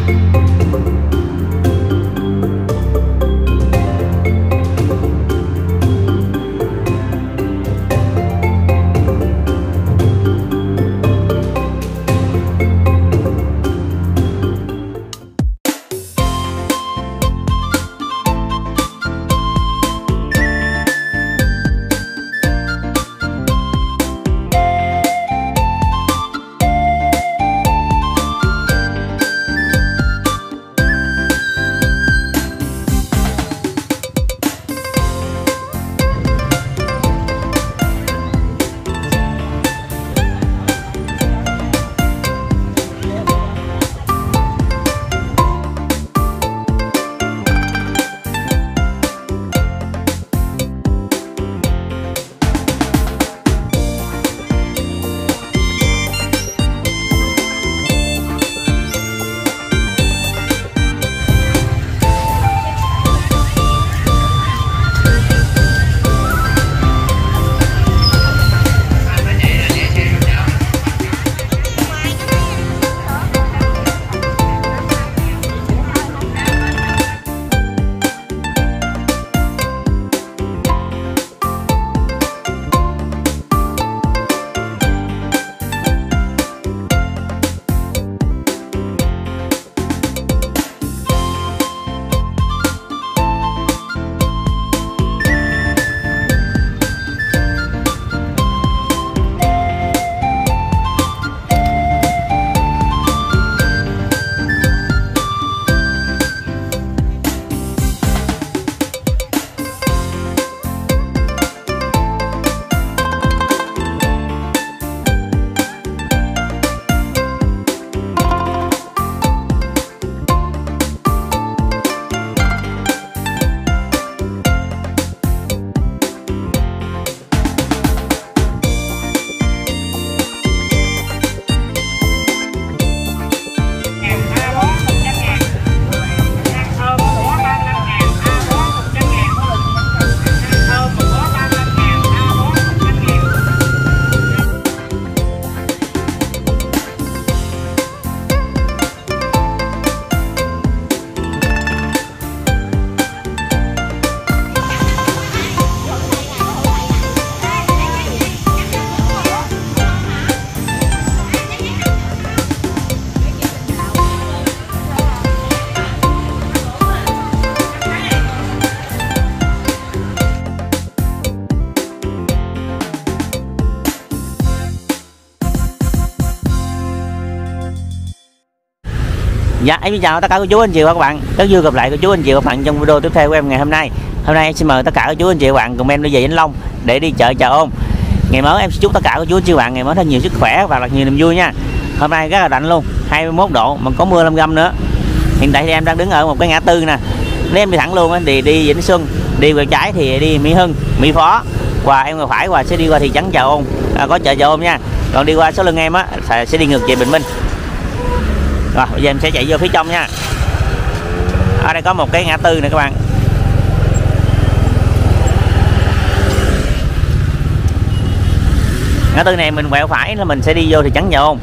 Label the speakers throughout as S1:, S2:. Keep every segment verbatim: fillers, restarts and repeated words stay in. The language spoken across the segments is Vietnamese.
S1: Dạ em xin chào tất cả cô chú anh chị và các bạn, rất vui gặp lại cô chú anh chị và các bạn trong video tiếp theo của em ngày hôm nay. Hôm nay em xin mời tất cả cô chú anh chị và các bạn cùng em đi về Vĩnh Long để đi chợ Chợ Ôn. Ngày mới em xin chúc tất cả cô chú anh chị và các bạn ngày mới thật nhiều sức khỏe và thật nhiều niềm vui nha. Hôm nay rất là lạnh luôn, hai mươi mốt độ mà có mưa lâm găm nữa. Hiện tại thì em đang đứng ở một cái ngã tư nè. Nếu em đi thẳng luôn thì đi Vĩnh Xuân, đi về trái thì đi Mỹ Hưng, Mỹ Phó, và em ngược phải và sẽ đi qua thị trấn Chợ Ôn, à, có chợ Chợ Ôn nha. Còn đi qua sau lưng em á sẽ đi ngược về Bình Minh. Rồi bây giờ em sẽ chạy vô phía trong nha. Ở đây có một cái ngã tư này các bạn. Ngã tư này mình quẹo phải là mình sẽ đi vô thị trấn Chợ Ôn.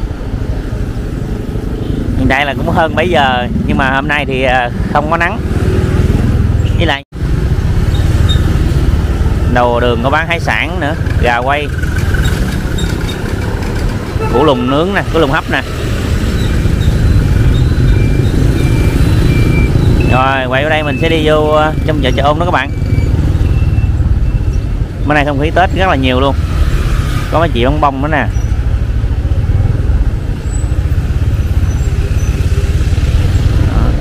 S1: Hiện tại là cũng hơn bảy giờ nhưng mà hôm nay thì không có nắng. Với lại đầu đường có bán hải sản nữa, gà quay, củ lùng nướng nè, củ lùng hấp nè. Rồi quay ở đây mình sẽ đi vô trong chợ Chợ Ôn đó các bạn. Bữa nay không khí Tết rất là nhiều luôn. Có mấy chị bông bông nữa nè. Đó.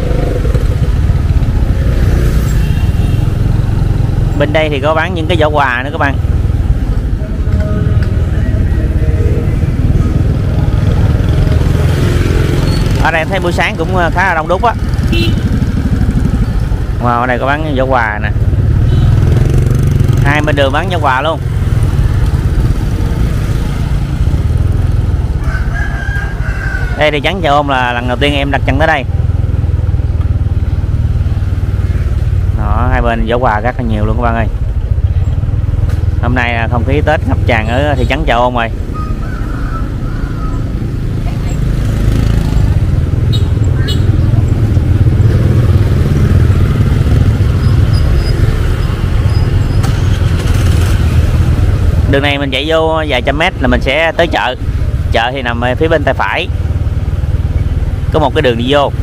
S1: Bên đây thì có bán những cái giỏ quà nữa các bạn. Ở đây em thấy buổi sáng cũng khá là đông đúc á. Wow, ở đây có bán giỏ quà nè. Hai bên đường bán giỏ quà luôn. Đây thì trấn Chợ Ôn là lần đầu tiên em đặt chân tới đây. Đó, hai bên giỏ quà rất là nhiều luôn các bạn ơi. Hôm nay là không khí Tết ngập tràn ở thị trấn Chợ Ôn rồi. Đường này mình chạy vô vài trăm mét là mình sẽ tới chợ. Chợ thì nằm phía bên tay phải, có một cái đường đi vô.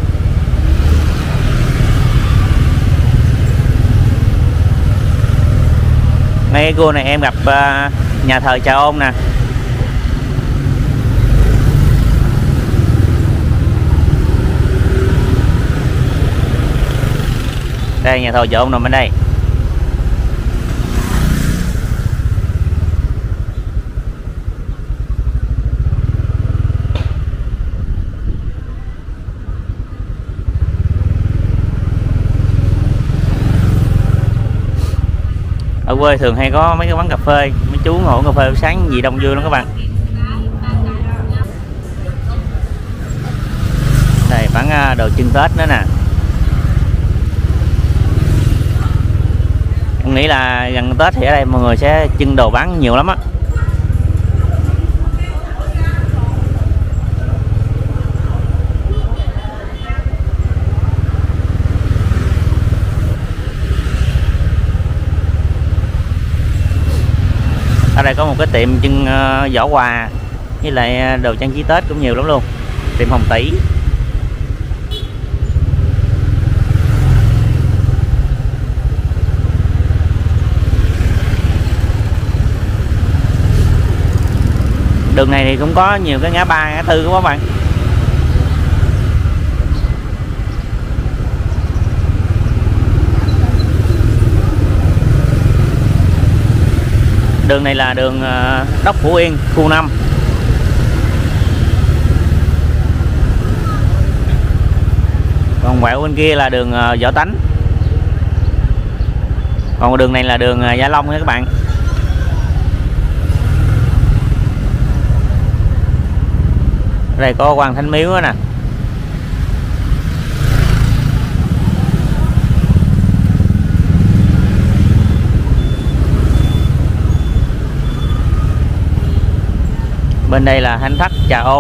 S1: Ngay cái cua này em gặp uh, nhà thờ Chợ Ôn nè. Đây, nhà thờ Chợ Ôn nằm bên đây. Ở quê thường hay có mấy cái quán cà phê, mấy chú ngồi cà phê sáng gì đông vui lắm các bạn. Đây bán đồ trưng Tết nữa nè. Em nghĩ là gần Tết thì ở đây mọi người sẽ trưng đồ bán nhiều lắm á. Ở đây có một cái tiệm trưng uh, giỏ quà với lại đồ trang trí Tết cũng nhiều lắm luôn. Tiệm Hồng Tỷ. Đường này thì cũng có nhiều cái ngã ba ngã tư các bạn. Đường này là đường Đốc Phủ Yên, khu năm. Còn quẹo bên kia là đường Võ Tánh. Còn đường này là đường Gia Long nha các bạn. Đây có Quan Thánh Miếu đó nè. Bên đây là Thánh Thất Chợ Ôn.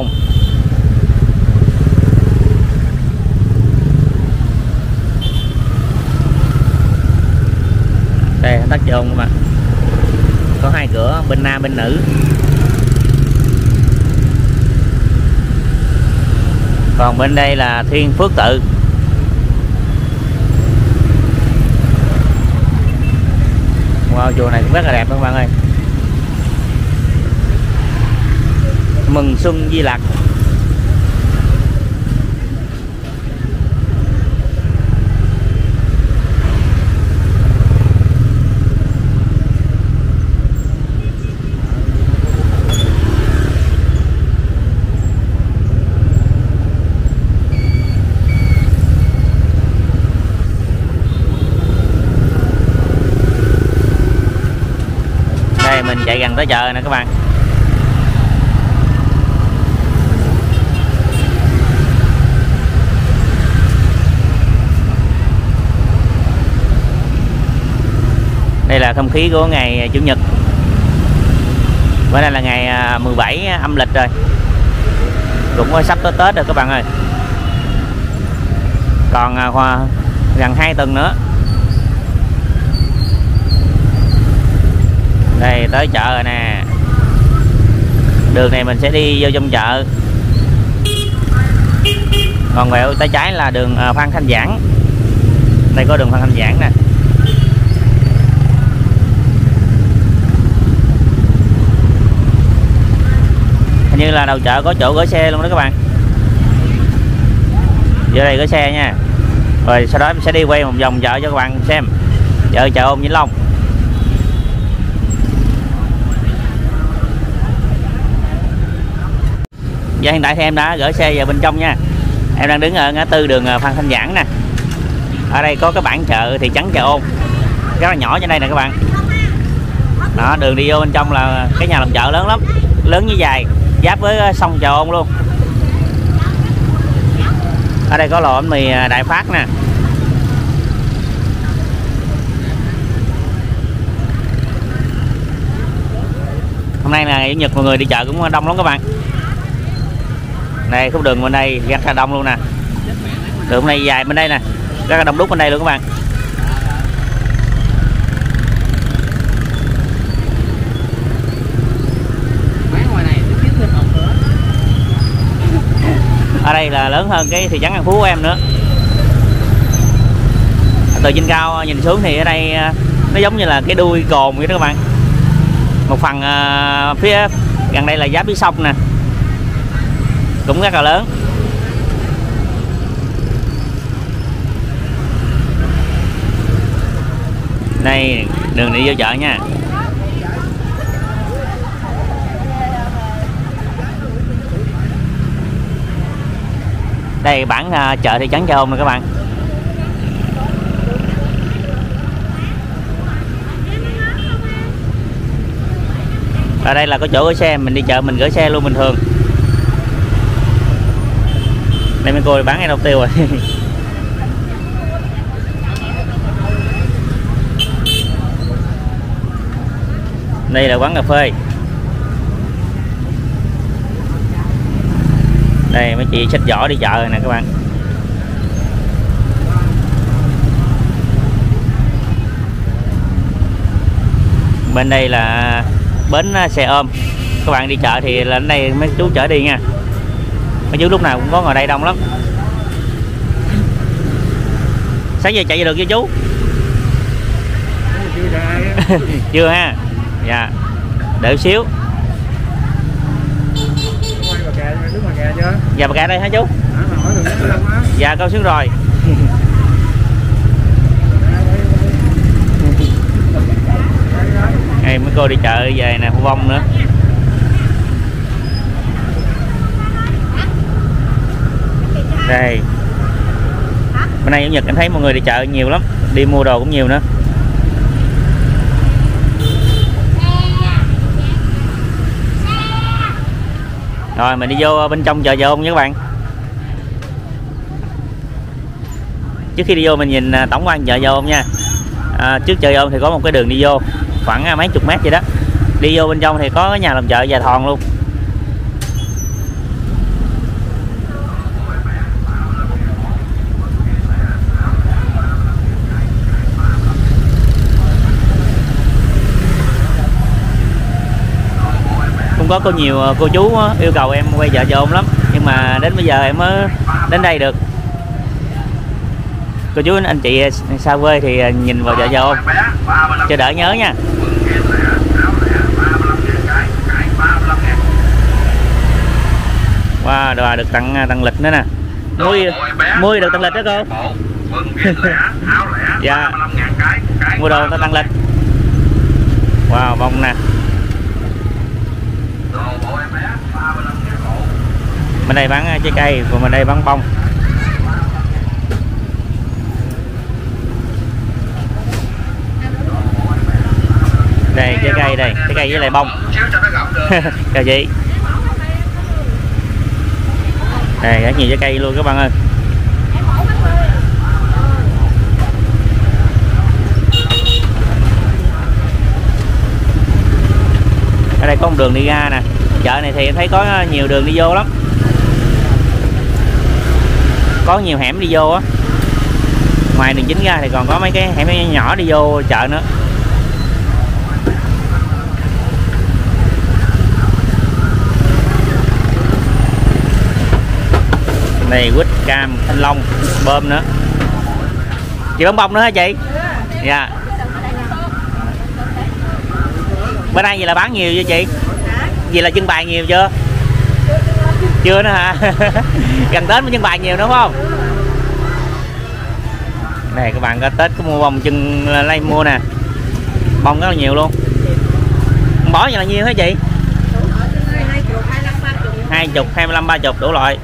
S1: Đây Thánh Thất Chợ Ôn các bạn. Có hai cửa, bên nam bên nữ. Còn bên đây là Thiên Phước Tự. Wow, chùa này cũng rất là đẹp các bạn ơi. Mừng Xuân Di Lặc. Đây mình chạy gần tới chợ nè các bạn. Đây là không khí của ngày Chủ nhật. Bữa nay là ngày mười bảy âm lịch rồi. Cũng có sắp tới Tết rồi các bạn ơi. Còn gần hai tuần nữa. Đây tới chợ rồi nè. Đường này mình sẽ đi vô trong chợ. Còn quẹo tay trái là đường Phan Thanh Giảng. Đây có đường Phan Thanh Giảng nè. Hình như là đầu chợ có chỗ gửi xe luôn đó các bạn. Vô đây gửi xe nha. Rồi sau đó mình sẽ đi quay một vòng chợ cho các bạn xem. Chợ Chợ Ôn Vĩnh Long. Và hiện tại thì em đã gửi xe vào bên trong nha. Em đang đứng ở ngã tư đường Phan Thanh Giảng nè. Ở đây có cái bảng chợ thị trấn Chợ Ôn rất là nhỏ trên đây nè các bạn. Đó, đường đi vô bên trong là cái nhà làm chợ lớn lắm, lớn như dài, giáp với sông Chợ Ôn luôn. Ở đây có lò bánh mì Đại Phát nè. Hôm nay là ngày Chủ nhật, mọi người đi chợ cũng đông lắm các bạn. Đây khúc đường bên đây rất là đông luôn nè. Đường bên này dài bên đây nè, rất là đông đúc bên đây luôn các bạn. Ở đây là lớn hơn cái thị trấn An Phú của em nữa. Từ trên cao nhìn xuống thì ở đây nó giống như là cái đuôi cồn vậy đó các bạn. Một phần uh, phía gần đây là giáp với sông nè, cũng rất là lớn. Đây đường đi vô chợ nha. Đây bản uh, chợ thị trấn Chợ Ôm nè các bạn. Ở đây là có chỗ gửi xe, mình đi chợ mình gửi xe luôn bình thường. Đây mấy cô bán cái đâu tiêu rồi. Đây là quán cà phê. Đây mấy chị xách giỏ đi chợ nè các bạn. Bên đây là bến xe ôm. Các bạn đi chợ thì lên đây mấy chú chở đi nha. Mấy chú lúc nào cũng có ngồi đây đông lắm. Sáng giờ chạy được chưa chú? Chưa ha. Dạ. Đợi xíu. Dạ bà gà đây hả chú? Dạ con xuống rồi. Đây mấy cô đi chợ về nè, vong nữa. Đây. Bữa nay chủ nhật em thấy mọi người đi chợ nhiều lắm, đi mua đồ cũng nhiều nữa. Rồi mình đi vô bên trong chợ Chợ Ôm nha các bạn. Trước khi đi vô mình nhìn tổng quan chợ Chợ Ôm nha. À, trước chợ Chợ Ôm thì có một cái đường đi vô khoảng mấy chục mét vậy đó. Đi vô bên trong thì có cái nhà làm chợ Già Thòn luôn. Cũng có có nhiều cô chú yêu cầu em quay chợ Chợ Ôm lắm, nhưng mà đến bây giờ em mới đến đây được. Cô chú anh chị xa quê thì nhìn vào chợ Chợ Ôm cho đỡ nhớ nha. Wow, đồ được tặng tặng lịch nữa nè. Mua mua được tặng lịch đó cô. Dạ. Mua đồ tặng lịch. Wow, bông nè. Bên đây bán trái cây, còn bên đây bán bông. Đây trái cây đây, trái cây với lại bông. Chào chị. Đây rất nhiều trái cây luôn các bạn ơi. Ở đây có một đường đi ra nè. Chợ này thì em thấy có nhiều đường đi vô lắm. Có nhiều hẻm đi vô á. Ngoài đường chính ra thì còn có mấy cái hẻm nhỏ đi vô chợ nữa. Này quýt, cam, thanh long, bơm nữa. Chị bán bông nữa hả chị? Dạ. Bữa nay vậy là bán nhiều chưa chị? Vậy là trưng bày nhiều chưa? Chưa nữa hả? Gần Tết mới trưng bày nhiều nữa phải không? Này các bạn có Tết có mua bông trưng lấy mua nè. Bông rất là nhiều luôn. Bó vậy là nhiêu hả chị? hai mươi, hai mươi lăm, ba mươi đủ loại.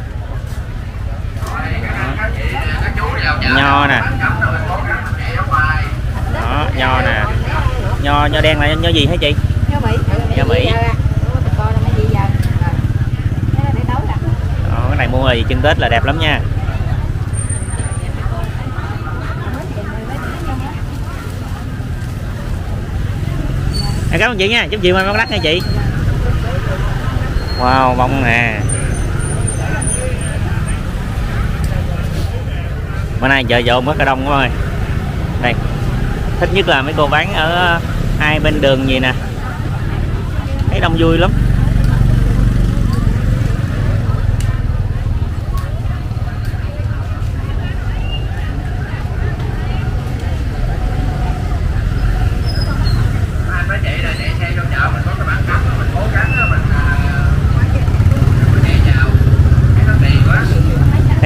S1: Nho nè. Đó, nho nè. Nho nho đen là nho gì hả chị? Nho Mỹ. Nho Mỹ. Đó, cái này mua rồi trưng Tết là đẹp lắm nha. À, cảm ơn chị nha, chúc chị may mắn đắt nha chị. Wow, bông nè. Bữa nay chợ Chợ Ôm rất là đông các bạn ơi. Đây, thích nhất là mấy cô bán ở hai bên đường gì nè, thấy đông vui lắm.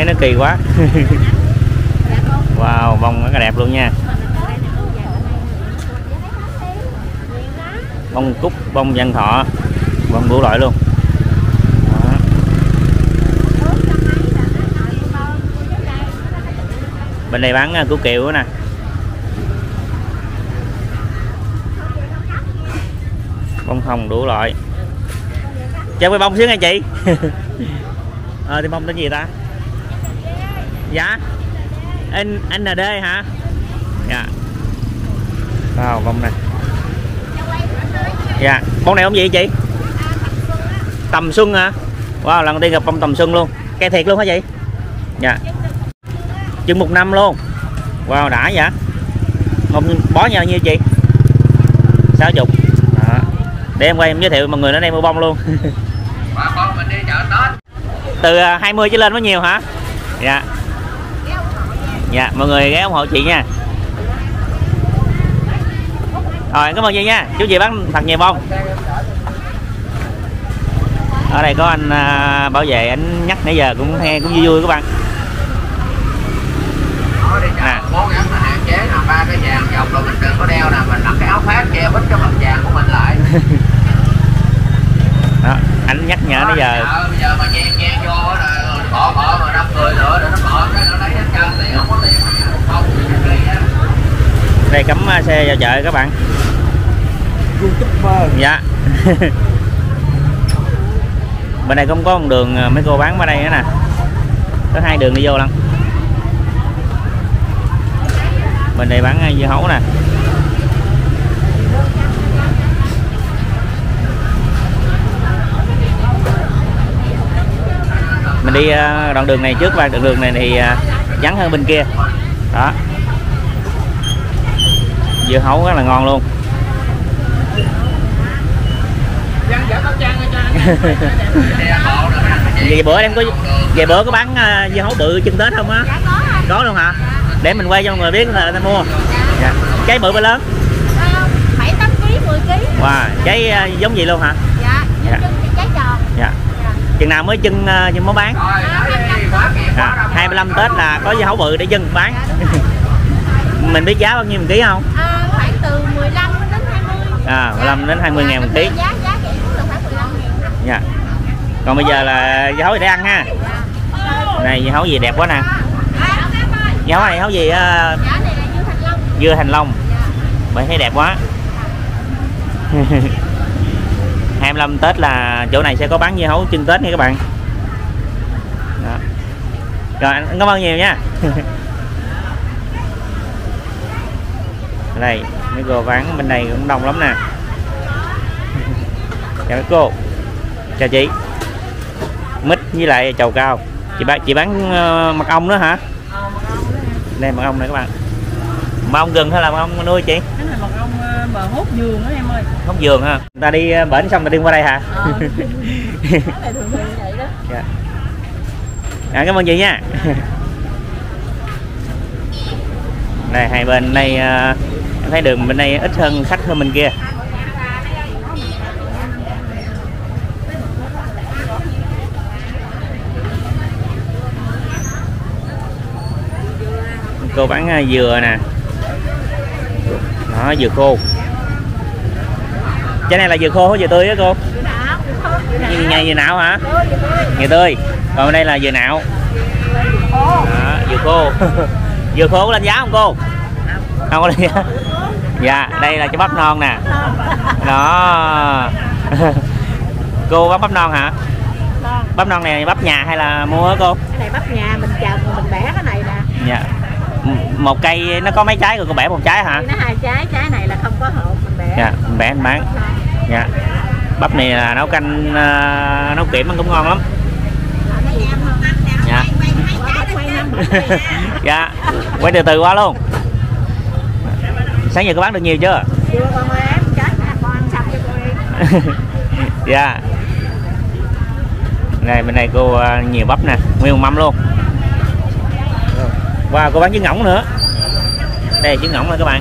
S1: nó kỳ quá. Wow, bông rất là đẹp luôn nha. Bông cúc, bông văn thọ, bông đủ loại luôn. Đó. Bên đây bán củ kiệu nè. Bông hồng đủ loại. Cho cái bông xíu nha chị. Ờ thì bông tên gì ta? Dạ. N en đê hả? Dạ. Wow, bông này. Dạ, bông này bông gì chị? Tầm xuân hả? Wow, lần đầu tiên gặp bông tầm xuân luôn. Cây thiệt luôn hả chị? Dạ. Chừng một năm luôn. Wow, đã vậy. Một bó nhau nhiêu chị? sáu mươi. Đó. Để em quay em giới thiệu mọi người nó đây mua bông luôn. Từ hai mươi trở lên mới nhiều hả? Dạ. Dạ, mọi người ghé ủng hộ chị nha. Rồi, cảm ơn chị nha. Chú chị bán thật nhiều bông. Ở đây có anh à, bảo vệ, anh nhắc nãy giờ cũng nghe cũng vui vui các bạn. À.
S2: Cố gắng là hạn chế là ba cái vàng dọc rồi mình đừng có đeo nè, mình mặc cái áo khoác che bít cái mặt vàng của mình lại.
S1: Đó, anh nhắc nhở nãy giờ.
S2: Dạ, bây giờ mà chen chen vô rồi bỏ bỏ mà năm người nữa rồi nó bỏ cái nó lấy hết trơn tiền không có tiền không.
S1: Đây cấm xe vào chợ các bạn.
S2: YouTuber.
S1: Dạ. Bên đây cũng có một đường mấy cô bán ở đây nữa nè. Có hai đường đi vô lắm. Bên đây bán dưa hấu nè. Mình đi đoạn đường này trước và đoạn đường này thì vắng hơn bên kia. Đó. Dưa hấu rất là ngon luôn. Về bữa em có về bữa có bán uh, dưa hấu bự chân Tết không á?
S3: Dạ, có,
S1: có luôn hả? Để mình quay cho mọi người biết là ta mua. Dạ. Trái bự bao lớn?
S3: bảy tám ký, mười ký.
S1: Wow, trái uh, giống gì luôn hả?
S3: Dạ, dạ. Chân thì trái tròn.
S1: Dạ. Dạ. Chừng nào mới chân uh, chân mới bán? À, hai mươi lăm Tết là có dưa hấu bự để chân bán. Mình biết giá bao nhiêu một ký không?
S3: À, khoảng từ mười lăm đến hai mươi.
S1: À, mười lăm đến hai mươi ngàn một ký.
S3: Giá giá rẻ cũng là khoảng mười lăm ngàn.
S1: Dạ. Còn bây giờ là dưa hấu để ăn ha. Này dưa hấu gì đẹp quá nè. Dưa hấu này hấu gì? Uh...
S3: Dạ, này là dưa Thành Long.
S1: Dưa Thành Long. Bạn thấy đẹp quá. hai mươi lăm Tết là chỗ này sẽ có bán dưa hấu chân Tết nha các bạn. Đó. Rồi anh cảm ơn nhiều nha. Đây mấy cô bán bên đây cũng đông lắm nè. Chào các cô. Chào chị. Mít với lại trầu cao. Chị bán chị bán uh, mật ong nữa hả? Đây mật ong này các bạn. Mật ong gừng hay là mật ong nuôi chị?
S4: Cái này mật ong bờ hút vườn đó em ơi.
S1: Hút vườn ha. Người ta đi bển xong người đi qua đây hả?
S4: Ờ. Cái này thường thường vậy đó.
S1: Dạ. À, cảm ơn chị nha. Đây hai bên đây uh, em thấy đường bên đây ít hơn khách hơn bên kia. Cô bán uh, dừa nè. Đó, dừa khô. Cái này là dừa khô hay dừa tươi á cô? Ngày dừa nạo hả? Ngày tươi. Còn đây là dừa nạo. Đó, dừa khô. Dừa khô có lên giá không cô? Không có lên giá. Dạ, đây là cái bắp non nè. Đó. Cô bán bắp non hả? Bắp non này bắp nhà hay là mua á cô?
S4: Cái này bắp nhà mình trồng mình bẻ cái này nè.
S1: Dạ. Một cây nó có mấy trái rồi cô bẻ một trái hả?
S4: Nó hai trái, trái này là không có hột mình bẻ.
S1: Dạ, mình bẻ mình bán. Dạ. Bắp này là nấu canh uh, nấu kiểng cũng ngon lắm. Dạ. Dạ. Quay từ từ qua luôn. Sáng giờ có bán được nhiều chưa?
S4: Chưa con ơi em, chết nè, con ăn xong cho cô đi.
S1: Dạ. Đây bên này cô uh, nhiều bắp nè, nguyên một mâm luôn. Wow, cô bán trứng ngỗng nữa. Đây trứng ngỗng nè các bạn.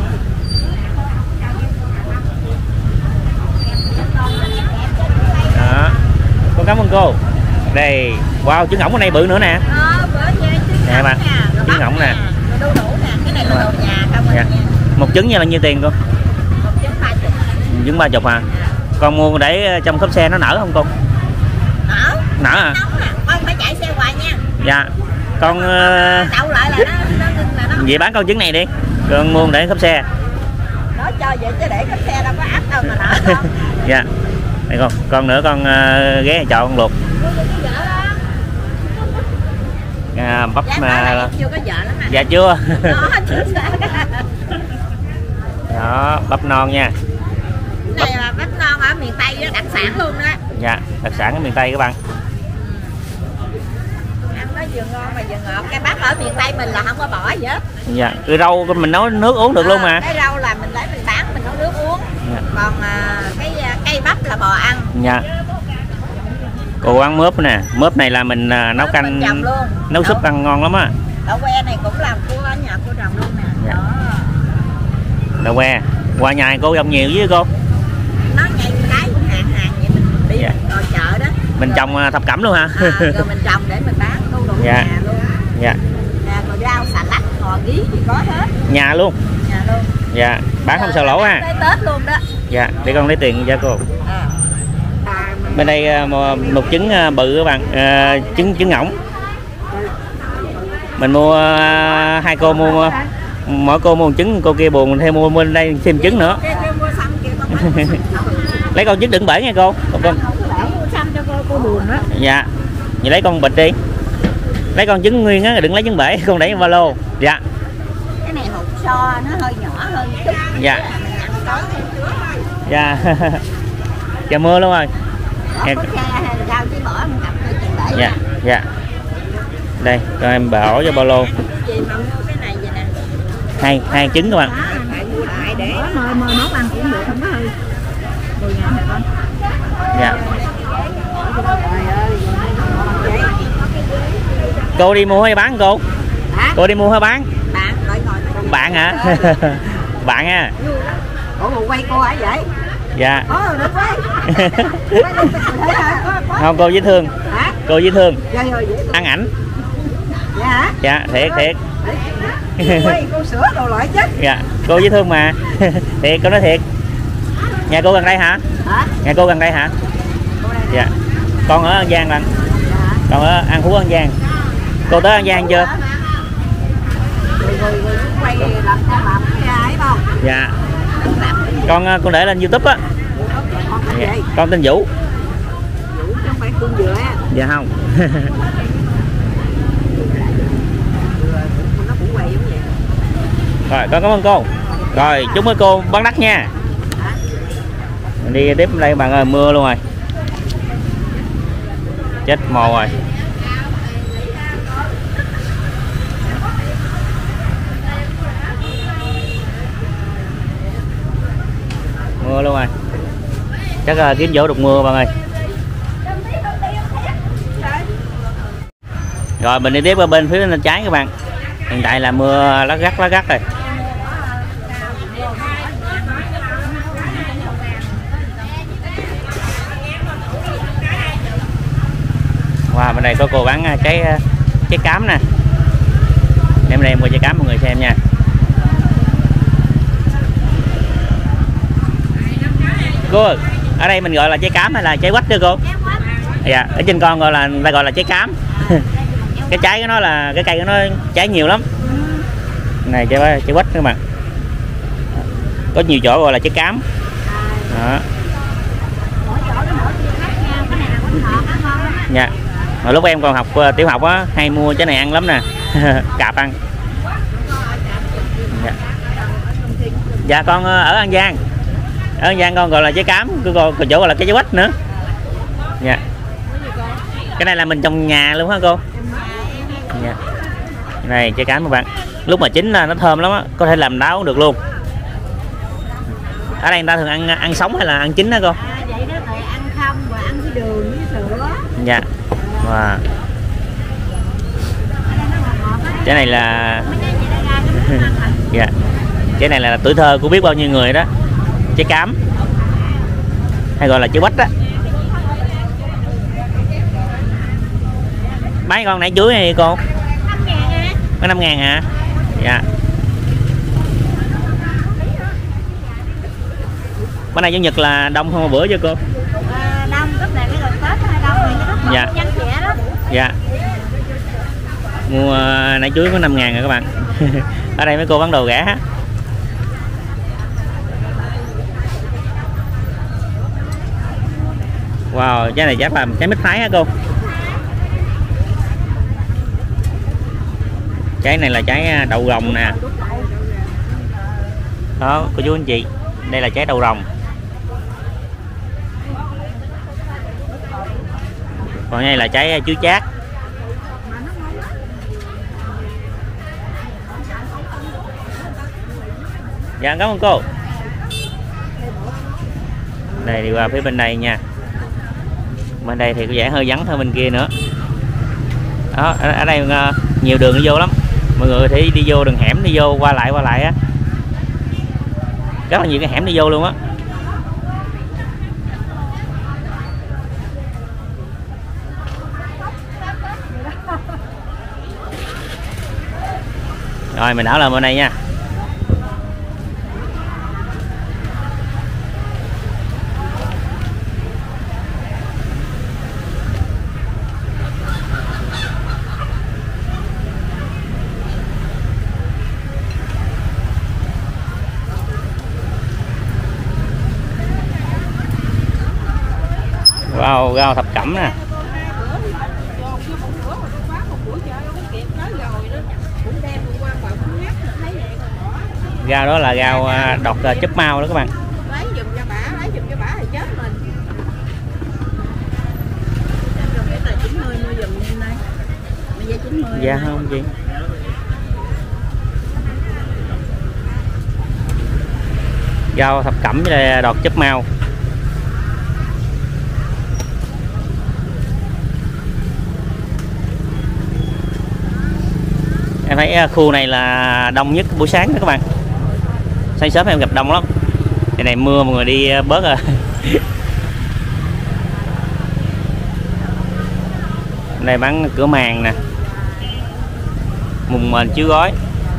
S1: Đó. Con cảm ơn cô. Đây, wow, trứng ngỗng ở đây bự nữa nè.
S4: Ờ, bữa về trứng
S1: Nè bạn,
S4: rồi
S1: trứng
S4: bắp
S1: ngỗng nè.
S4: Rồi đu đủ nè, cái này là đồ nhà không
S1: Dạ.
S4: anh nha.
S1: Một trứng như là nhiêu tiền cô?
S4: Một trứng ba chục.
S1: Trứng ba chục hả? Con mua để trong cốp xe nó nở không cô?
S4: Nở.
S1: Nở hả?
S4: Nóng nè, con phải chạy xe hoài nha.
S1: Dạ. Con uh...
S4: đậu lại là nó nó ngưng là nó.
S1: vậy bán con trứng này đi. Con mua để cốp xe.
S4: Nó cho vậy chứ để cốp xe đâu có áp đâu mà nở không.
S1: Dạ. Đây con, con nữa con uh, ghé chọn con luộc. À, bắp
S4: Dạ,
S1: mà
S4: em chưa có vợ lắm à.
S1: dạ chưa.
S4: Đó, chính xác.
S1: Đó, bắp non nha.
S4: Cái này là bắp non ở miền Tây đó, đặc sản luôn đó.
S1: Dạ, đặc sản ở miền Tây các bạn.
S4: Ăn nó vừa ngon mà vừa ngọt. Cái bắp ở miền Tây mình là không có bỏ gì hết.
S1: Dạ, cái rau mình nấu nước uống được
S4: À,
S1: luôn mà.
S4: cái rau là mình lấy mình bán mình nấu nước uống.
S1: Dạ.
S4: Còn à, cái à, cây bắp là bò ăn.
S1: Dạ. Cô ăn mướp nè, mướp này là mình à, nấu
S4: Mướp
S1: canh,
S4: mình trồng luôn.
S1: nấu súp ăn ngon lắm á.
S4: Đậu que này cũng làm của ở nhà cô trồng luôn nè.
S1: Dạ.
S4: Đó.
S1: Đậu que, qua nhà cô trồng nhiều với cô.
S4: Nó nhảy cái cũng hàng hàng vậy mình đi
S1: Dạ.
S4: mình ngồi chợ đó.
S1: Mình
S4: Rồi-
S1: trồng à, thập cẩm luôn hả?
S4: À, rồi mình trồng để mình bán thu đủ
S1: Dạ.
S4: nhà luôn.
S1: Dạ,
S4: Nè, rồi rau xà lách, ngò gí gì có hết.
S1: nhà luôn.
S4: Nhà luôn.
S1: Dạ, bán không sợ lỗ ha.
S4: Tới Tết luôn đó.
S1: Dạ, để con lấy tiền cho cô.
S4: À. À, mà-
S1: Bên đây à, một, một trứng à, bự các bạn, à, trứng trứng ngỗng. Mình mua à, hai cô mua mỗi cô mua một trứng, cô kia buồn thêm mua bên đây thêm trứng nữa.
S4: Cái- cái mua xăm kia con bán.
S1: Lấy con trứng đựng bể nha cô. Một con.
S4: Không có để mua xăm cho cô, cô buồn đó.
S1: Dạ. Vậy lấy con bịch đi. Lấy con trứng nguyên á, đừng lấy trứng bể, con để vào ba lô. Dạ.
S4: Cái này hột so nó hơi nhỏ hơn chút.
S1: Dạ.
S4: Mình ăn có thêm chứa thôi.
S1: Dạ. Trời mưa luôn rồi.
S4: Bỏ có cha hay là rau chỉ bỏ một cặp thôi chừng để.
S1: Dạ, dạ. Đây, cho em bỏ vô ba lô.
S4: Chị mà mua cái này vậy nè.
S1: Hai hai trứng các bạn.
S4: Đó, phải mua lại để mơ mơ nấu ăn cũng được, không có hơi. mười ngàn hả con?
S1: Dạ.
S4: Trời ơi.
S1: Cô đi mua hay bán cô?
S4: Hả?
S1: Cô đi mua hay bán?
S4: Bạn ngồi ngồi.
S1: Bạn hả? Bạn nha.
S4: Ủa mà quay cô hả vậy?
S1: Dạ.
S4: Có rồi, được quay. Quay lên tình thế hả? Có- có-
S1: Không, cô dễ thương.
S4: Hả?
S1: Cô dễ thương.
S4: Trời ơi, dễ thương.
S1: Ăn ảnh.
S4: Dạ hả?
S1: Dạ, thiệt thiệt.
S4: Để- quay cô sửa đồ loại chết.
S1: Dạ, cô dễ thương mà. Thiệt, cô nói thiệt. Nhà cô gần đây hả?
S4: Hả?
S1: Nhà cô gần đây hả?
S4: Cô đây.
S1: Dạ. Con ở An Giang bạn.
S4: Dạ.
S1: Còn ở An Phú An Giang. Cô tới An Giang chưa?
S4: Rồi rồi rồi quay làm con làm cái ấy không?
S1: Dạ.
S4: Đừng làm cái gì.
S1: Con con để lên YouTube á.
S4: Con cái
S1: Dạ.
S4: gì?
S1: Con tên Vũ.
S4: Vũ chứ không phải cung dừa á.
S1: Dạ không.
S4: Nó cũng quay giống vậy.
S1: Rồi, con cảm ơn cô. Rồi, chúc mấy cô bán đắt nha. Mình đi tiếp đây bạn ơi, mưa luôn rồi. Chết mồ rồi. Mưa luôn rồi. Chắc là kiếm chỗ được mưa bạn ơi. Rồi mình đi tiếp ở bên phía bên trái các bạn. Hiện tại là mưa lắc gắt lắc gắt rồi. Wow, bên đây có cô bán trái trái cám nè. Em đây mua trái cám mọi người xem nha. Cô ơi, ở đây mình gọi là trái cám hay là trái quách đó cô? Dạ, ở trên con gọi là người ta gọi là trái cám. Cái trái của nó là cái cây của nó trái nhiều lắm. Này trái trái quách các bạn. Có nhiều chỗ gọi là trái cám. Đó. Dạ. Mà lúc em còn học uh, tiểu học á, hay mua trái này ăn lắm nè. Cạp ăn. Dạ. Dạ con uh, ở An Giang. Ở An Giang con gọi là trái cám, còn chỗ gọi là cái trái quách nữa. Dạ. Cái này là mình trồng nhà luôn hả cô? Dạ. Này trái cám các bạn. Lúc mà chín là nó thơm lắm á, có thể làm đáo được luôn. Ở đây người ta thường ăn ăn sống hay là ăn chín đó cô?
S4: À, vậy đó rồi ăn không và ăn với đường với sữa.
S1: Dạ. Wow. Cái này là dạ. Cái này là tuổi thơ của biết bao nhiêu người đó. Trái cám hay gọi là trái quách đó. mấy con nãy chuối này cô?
S3: năm ngàn à.
S1: Có năm ngàn hả? Dạ. Bữa nay chủ nhật là đông hơn một bữa chưa cô?
S3: À, đông lúc này cái gần Tết hay đông rồi cái lúc
S1: Dạ.
S3: nhân trẻ đó.
S1: Dạ. Mua nãy chuối có năm ngàn rồi các bạn. Ở đây mấy cô bán đồ rẻ. Wow, trái này chắc là trái mít Thái hả cô? Trái này là trái đậu rồng nè. Đó cô chú anh chị, đây là trái đậu rồng. Còn đây là trái chuối chát. Dạ cảm ơn cô. Đây đi qua phía bên đây nha. Bên đây thì có vẻ hơi vắng hơn bên kia nữa. Đó, ở, ở đây uh, nhiều đường đi vô lắm. Mọi người thì đi vô đường hẻm, đi vô qua lại qua lại á. Rất là nhiều cái hẻm đi vô luôn á. Rồi mình đảo lên bên đây nha. Wow, rau thập cẩm nè. Rau đó là rau đọt chúp mau đó các bạn.
S3: Lấy giùm cho bả, lấy giùm cho bả thì chết mình. Cái này chín mươi mua giùm em đây. Bây giờ chín mươi.
S1: Dạ không chị. Rau thập cẩm với đọt chúp mau. Em thấy khu này là đông nhất buổi sáng đó các bạn. Sáng sớm em gặp đông lắm. Cái này mưa mọi người đi bớt rồi. Đây bán cửa màng nè, mùng mền chiếu gói.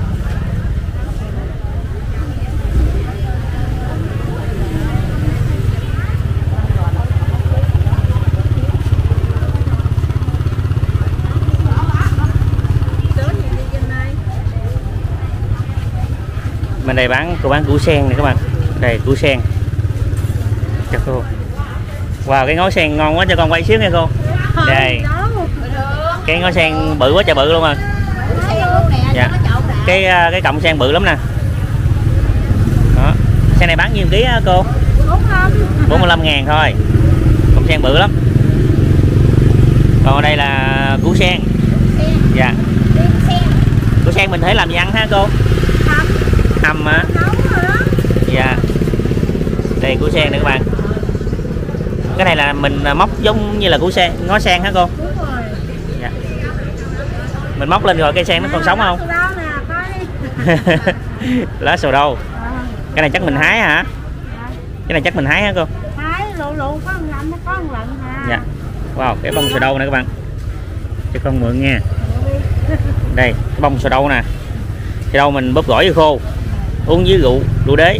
S1: Bên đây bán cô bán củ sen này các bạn. Đây củ sen cho cô. Wow, cái ngó sen ngon quá, cho con quay xíu nha cô. Đây cái ngó sen bự quá trời bự luôn rồi. Dạ. Cái cái cọng sen bự lắm nè. Đó. Sen này bán nhiêu ký hả cô? bốn mươi lăm ngàn thôi. Cọng sen bự lắm. Còn ở đây là củ sen. Dạ. Củ sen mình thể làm gì ăn hả cô? Hầm hả? Dạ. Đây củ sen nè các bạn. Cái này là mình móc giống như là củ sen, ngó sen hả cô?
S3: Đúng rồi.
S1: Dạ. Mình móc lên rồi cây sen nó còn sống không? Lá sầu đâu? Cái này chắc mình hái hả? Cái này chắc mình hái hả cô?
S3: Hái lụ lụ có một năm nó có một lần à.
S1: Dạ. Wow, cái bông sầu đâu nè các bạn. Cho con mượn nha. Đây, cái bông sầu đâu nè. Sầu đâu mình bóp gỏi vô khô. Uống với rượu, rượu đế.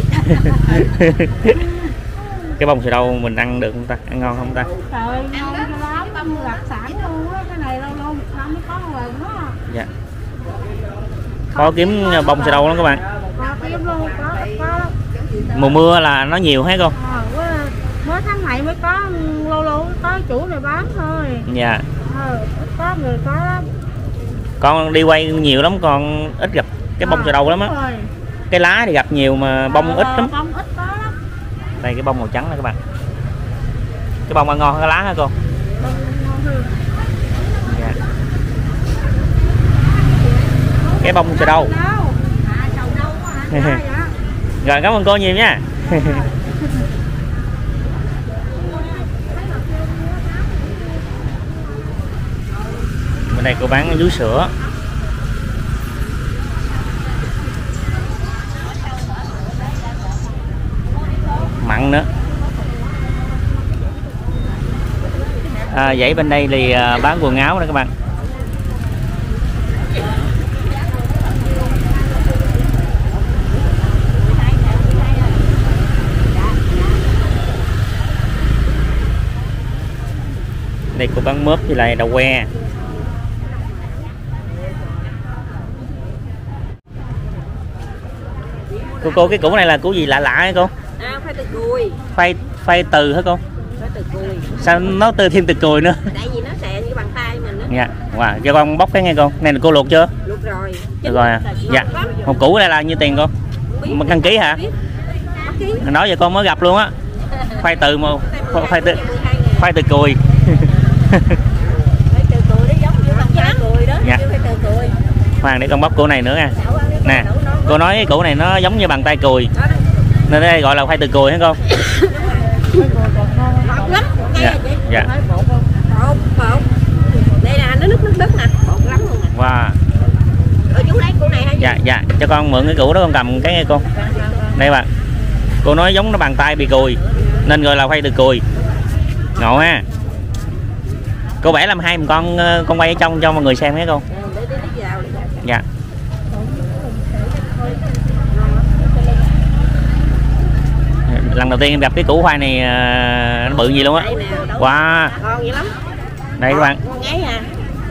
S1: Cái bông sầu đâu mình ăn được không ta? Ăn ngon không ta?
S3: Trời, ngon cho lắm, bông đặc sản luôn á, cái này lâu lâu một năm mới có một lần đó.
S1: Dạ. Khó kiếm bông sầu đâu lắm các bạn.
S3: Có kiếm luôn, có, có.
S1: Mùa mưa là nó nhiều hết không?
S3: Ờ, mới tháng này mới có, lâu lâu có chủ này bán thôi.
S1: Dạ.
S3: Ờ, có người có lắm.
S1: Con đi quay nhiều lắm, con ít gặp cái bông sầu đâu lắm á. Cái lá thì gặp nhiều mà bông ít lắm.
S3: Bông ít có lắm.
S1: Đây cái bông màu trắng này các bạn. Cái bông ăn ngon hơn cái lá hả cô?
S3: Bông ngon hơn.
S1: Dạ. Cái bông sầu đâu?
S3: À, sầu đâu hả? Dạ.
S1: Rồi cảm ơn cô nhiều nha. Bên đây cô bán vú sữa. Mặn nữa. À, vậy bên đây thì bán quần áo đó các bạn. Đây cô bán mướp với lại đậu que. Cô cô cái củ này là củ gì lạ lạ hả cô?
S4: À, khoai từ cùi.
S1: Khoai khoai từ hả cô?
S4: Khoai từ cùi.
S1: Sao nó từ thêm từ cùi nữa?
S4: Tại vì nó xè như bàn tay mình đó.
S1: Dạ. Wow, cho con bóc cái nghe cô. Này là cô luộc chưa?
S4: Luộc rồi.
S1: Được rồi à. Dạ. Một củ đây là nhiêu tiền cô? Một đăng ký hả? Nói vậy con mới gặp luôn á. Khoai từ mà khoai từ khoai từ cùi.
S4: Khoai từ cùi nó giống như bàn tay cùi đó.
S1: Dạ.
S4: Khoai từ cùi.
S1: Khoan để con bóc củ này nữa nha. Nè, cô nói cái củ này nó giống như bàn tay cùi nên đây gọi là khoai từ cùi hả cô?
S4: Ngọt lắm.
S1: Dạ. Dạ.
S4: Bột, bột. Đây là nó nước nước đất nè, bột lắm luôn nè.
S1: Wow.
S4: Ở chú lấy củ này hay gì?
S1: Dạ dạ, cho con mượn cái củ đó con cầm cái nghe cô. Đây bạn. Cô nói giống nó bàn tay bị cùi nên gọi là khoai từ cùi. Ngộ ha. Cô vẽ làm hai con con quay ở trong cho mọi người xem nhé cô. Dạ. Lần đầu tiên em gặp cái củ khoai này nó bự gì luôn á. Wow.
S4: Ngon vậy lắm.
S1: Đây các bạn.
S4: Ngon ngấy à.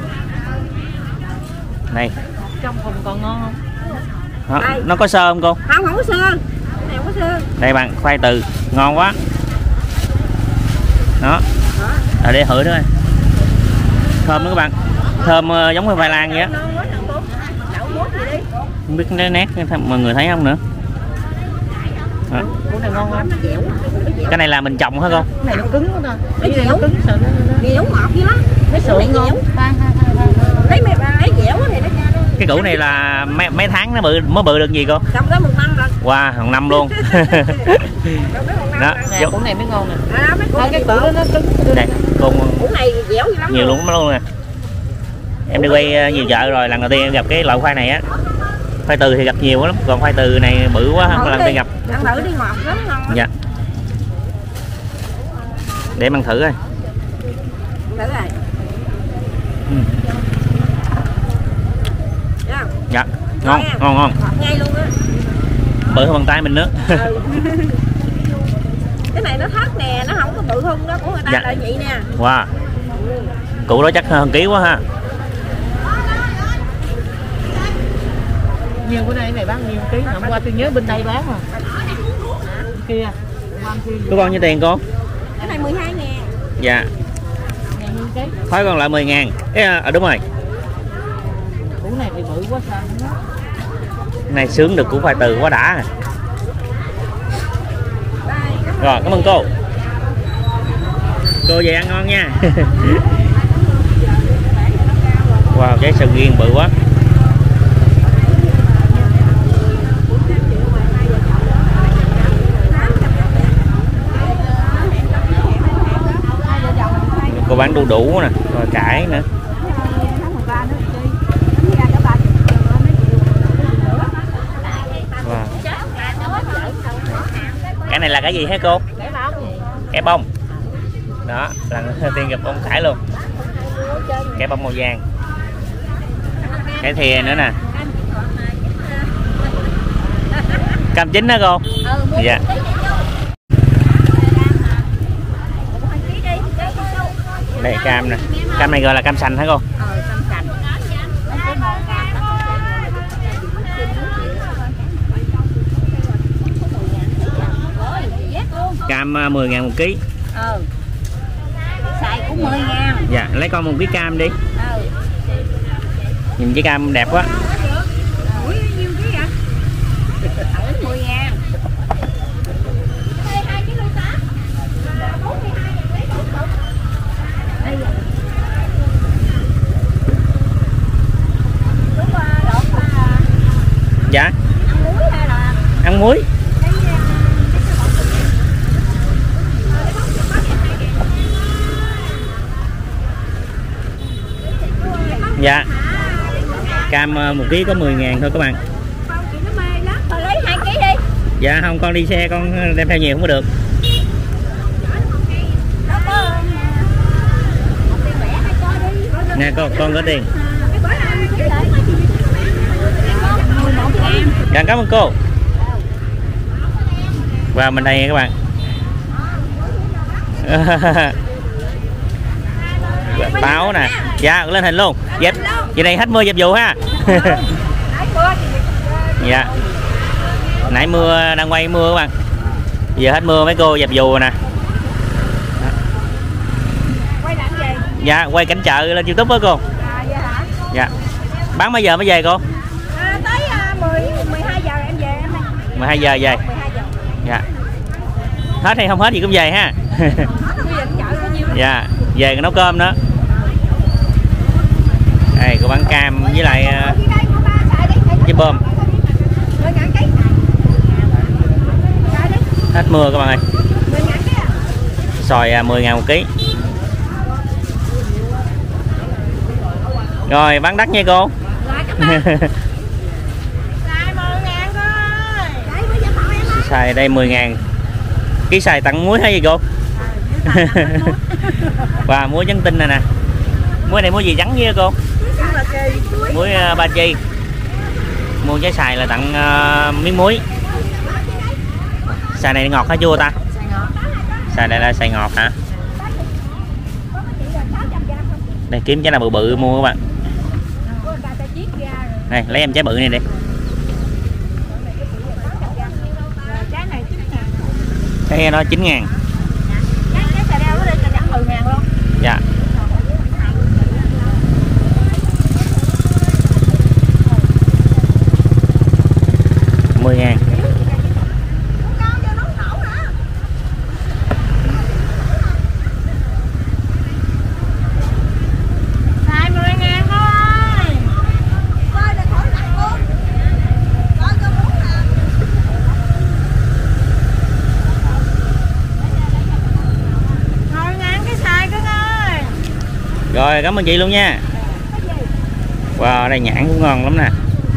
S1: Này.
S4: Trong phòng còn ngon
S1: Đó,
S4: không?
S1: nó có sơ không cô?
S4: Không, không có sơ. Này không có sơ.
S1: Đây bạn, khoai từ ngon quá. Đó. Ở đây thử thôi. Thơm nữa các bạn. Thơm uh, giống như khoai lang vậy á. Không biết nó nét mọi người thấy không nữa. Đó. Cái này là mình trồng hả con?
S4: Cái này nó cứng quá ta. Cái này nó cứng sợ nó dẻo ngọt dữ lắm. Cái sườn ngon. Lấy mẹ bà lấy dẻo này nó.
S1: Cái củ này là mấy, mấy tháng nó bự mới bự được gì cô?
S4: Trồng tới một năm rồi.
S1: Wow, một năm luôn. Đó,
S4: nè, củ này mới ngon nè. À, mấy củ
S1: cái củ đó nó cứng. Đây, con
S4: củ này dẻo dữ lắm.
S1: Nhiều luôn luôn nè. Em đi quay nhiều chợ rồi, lần đầu tiên em gặp cái loại khoai này á. Khoai từ thì gặp nhiều lắm, còn khoai từ này bự quá không lần đầu tiên gặp.
S4: Ăn thử đi, ngọt lắm ngon.
S1: Dạ. Để em ăn thử coi.
S4: Thử rồi.
S1: Ừ.
S4: Dạ.
S1: Dạ. Ngon, ngon ngon.
S4: Ngọt ngay luôn á.
S1: Bự hơn bàn tay mình nữa.
S4: Ừ. Cái này nó thắt nè, nó không có bự hung đó của người ta dạ. Lợi nhị nè.
S1: Wow. Củ đó chắc hơn ký quá ha.
S4: Nhiều bữa nay này bán nhiều ký, hôm qua tôi nhớ bên đây bán mà. Kia.
S1: Có bao nhiêu tiền cô?
S4: Cái này mười hai ngàn.
S1: Dạ. Thôi còn lại mười ngàn. À, đúng rồi.
S4: Củ này thì bự quá sao đó.
S1: Này sướng được củ khoai từ quá đã. Rồi, cảm ơn cô. Cô về ăn ngon nha. Wow, trái sầu riêng bự quá. Cô bán đu đủ nè, rồi cải nữa. Wow. Cái này là cái gì hả cô? Cái bông. Đó, lần đầu tiên gặp bông cải luôn. Cái bông màu vàng. Cái thìa nữa nè. Cam chín đó cô? Dạ. Đây cam nè. Cam này gọi là cam sành hả cô? Cam mười ngàn một ký.
S4: Ừ. Xài cũng mười ngàn.
S1: Dạ, lấy con một ký cam đi.
S4: Ừ.
S1: Nhìn cái cam đẹp quá.
S4: Ủa, nhiêu ký vậy? mười ngàn.
S1: Dạ.
S4: Ăn muối hay là
S1: ăn muối? Dạ. Cam một ký có mười ngàn thôi các bạn.
S4: Con lấy hai ký đi.
S1: Dạ không, con đi xe con đem theo nhiều không có được. Nè con, con có tiền. Dạ, cảm ơn cô. Vào bên đây các bạn. táo nè. Dạ lên hình luôn. Dẹp vậy này hết mưa dẹp vụ ha. Dạ nãy mưa đang quay mưa các bạn, giờ hết mưa mấy cô dẹp dù nè. Dạ quay cảnh chợ lên YouTube đó cô. Dạ bán mấy giờ mới về cô?
S4: À, tới uh, mười, mười hai giờ em về em.
S1: mười hai giờ về. Dạ. Hết hay không hết gì cũng về ha. Dạ, về nấu cơm đó. Đây cô bán cam với lại uh, với bơm. Hết mưa các bạn ơi. Xoài uh, mười ngàn một ký. Rồi bán đắt nha cô. Xài đây mười ngàn. Ký xài tặng muối hay gì cô? Và muối trắng tinh này nè. Muối này muối gì trắng với cô? Muối uh, ba chi. Mua trái xài là tặng uh, miếng muối. Xài này ngọt hả chua ta? Xài này là xài ngọt hả? Đây kiếm trái nào bự bự mua các bạn. Này lấy em trái bự này đi. Cái nó chín ngàn. Dạ. mười ngàn. Rồi cảm ơn chị luôn nha. Wow đây nhãn cũng ngon lắm nè.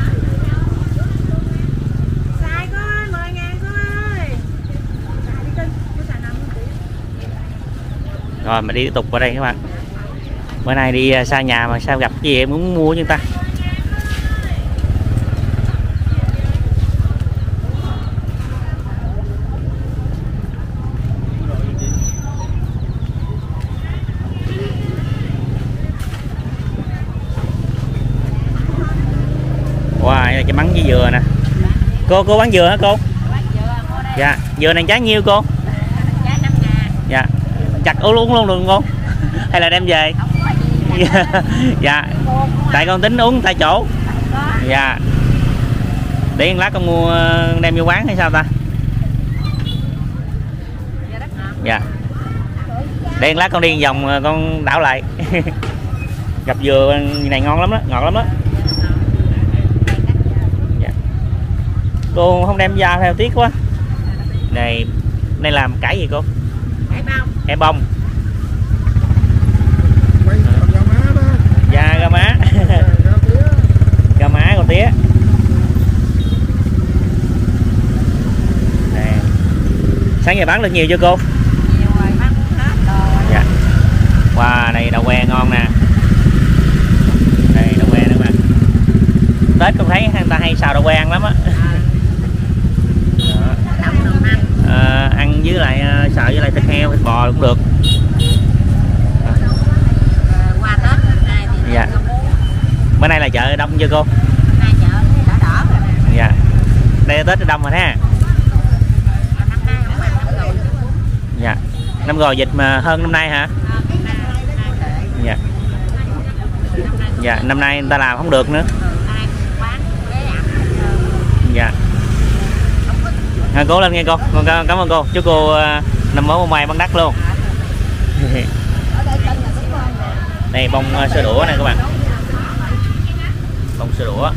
S1: Rồi mình đi tiếp tục qua đây các bạn. Bữa nay đi xa nhà mà sao gặp cái gì em muốn mua chứ ta. Wow, đây là cái mắng với dừa nè. Cô cô bán dừa hả cô? Dạ, dừa này giá nhiêu cô? Dạ. Chặt uống luôn luôn được không? Hay là đem về? Dạ. Tại con tính uống tại chỗ. Dạ. Để lát con mua đem vô quán hay sao ta? Dạ. Để lát con đi vòng con đảo lại. Gặp dừa này ngon lắm đó, ngọt lắm đó. Cô không đem da theo tiếc quá. Này đây làm cải gì cô? Cải bông. Cải bông. Da gà má. Gà má con tía. Nè. Sáng giờ bán được nhiều chưa cô?
S4: Nhiều rồi, bán hết rồi.
S1: Dạ. Wow, này đậu que ngon nè. Đây đậu que nữa mà. Tết con thấy người ta hay xào đậu que ăn lắm á. À, ăn với lại uh, xào với lại thịt heo, thịt bò cũng được. À.
S4: Qua Tết nay thì
S1: dạ. Bữa nay là chợ đông chưa cô?
S4: Nay chợ đỏ đỏ rồi nè.
S1: Dạ. Đây Tết đông rồi ha.
S4: Năm nay không ăn năm rồi.
S1: Dạ. Năm rồi dịch mà hơn năm nay hả? Dạ. Dạ, năm nay người ta làm không được nữa. Dạ. À, cố lên nghe cô, con cảm ơn cô, chúc cô uh, năm mới may bán đắt luôn. Đây bông uh, sơ đũa này các bạn, bông sơ đũa.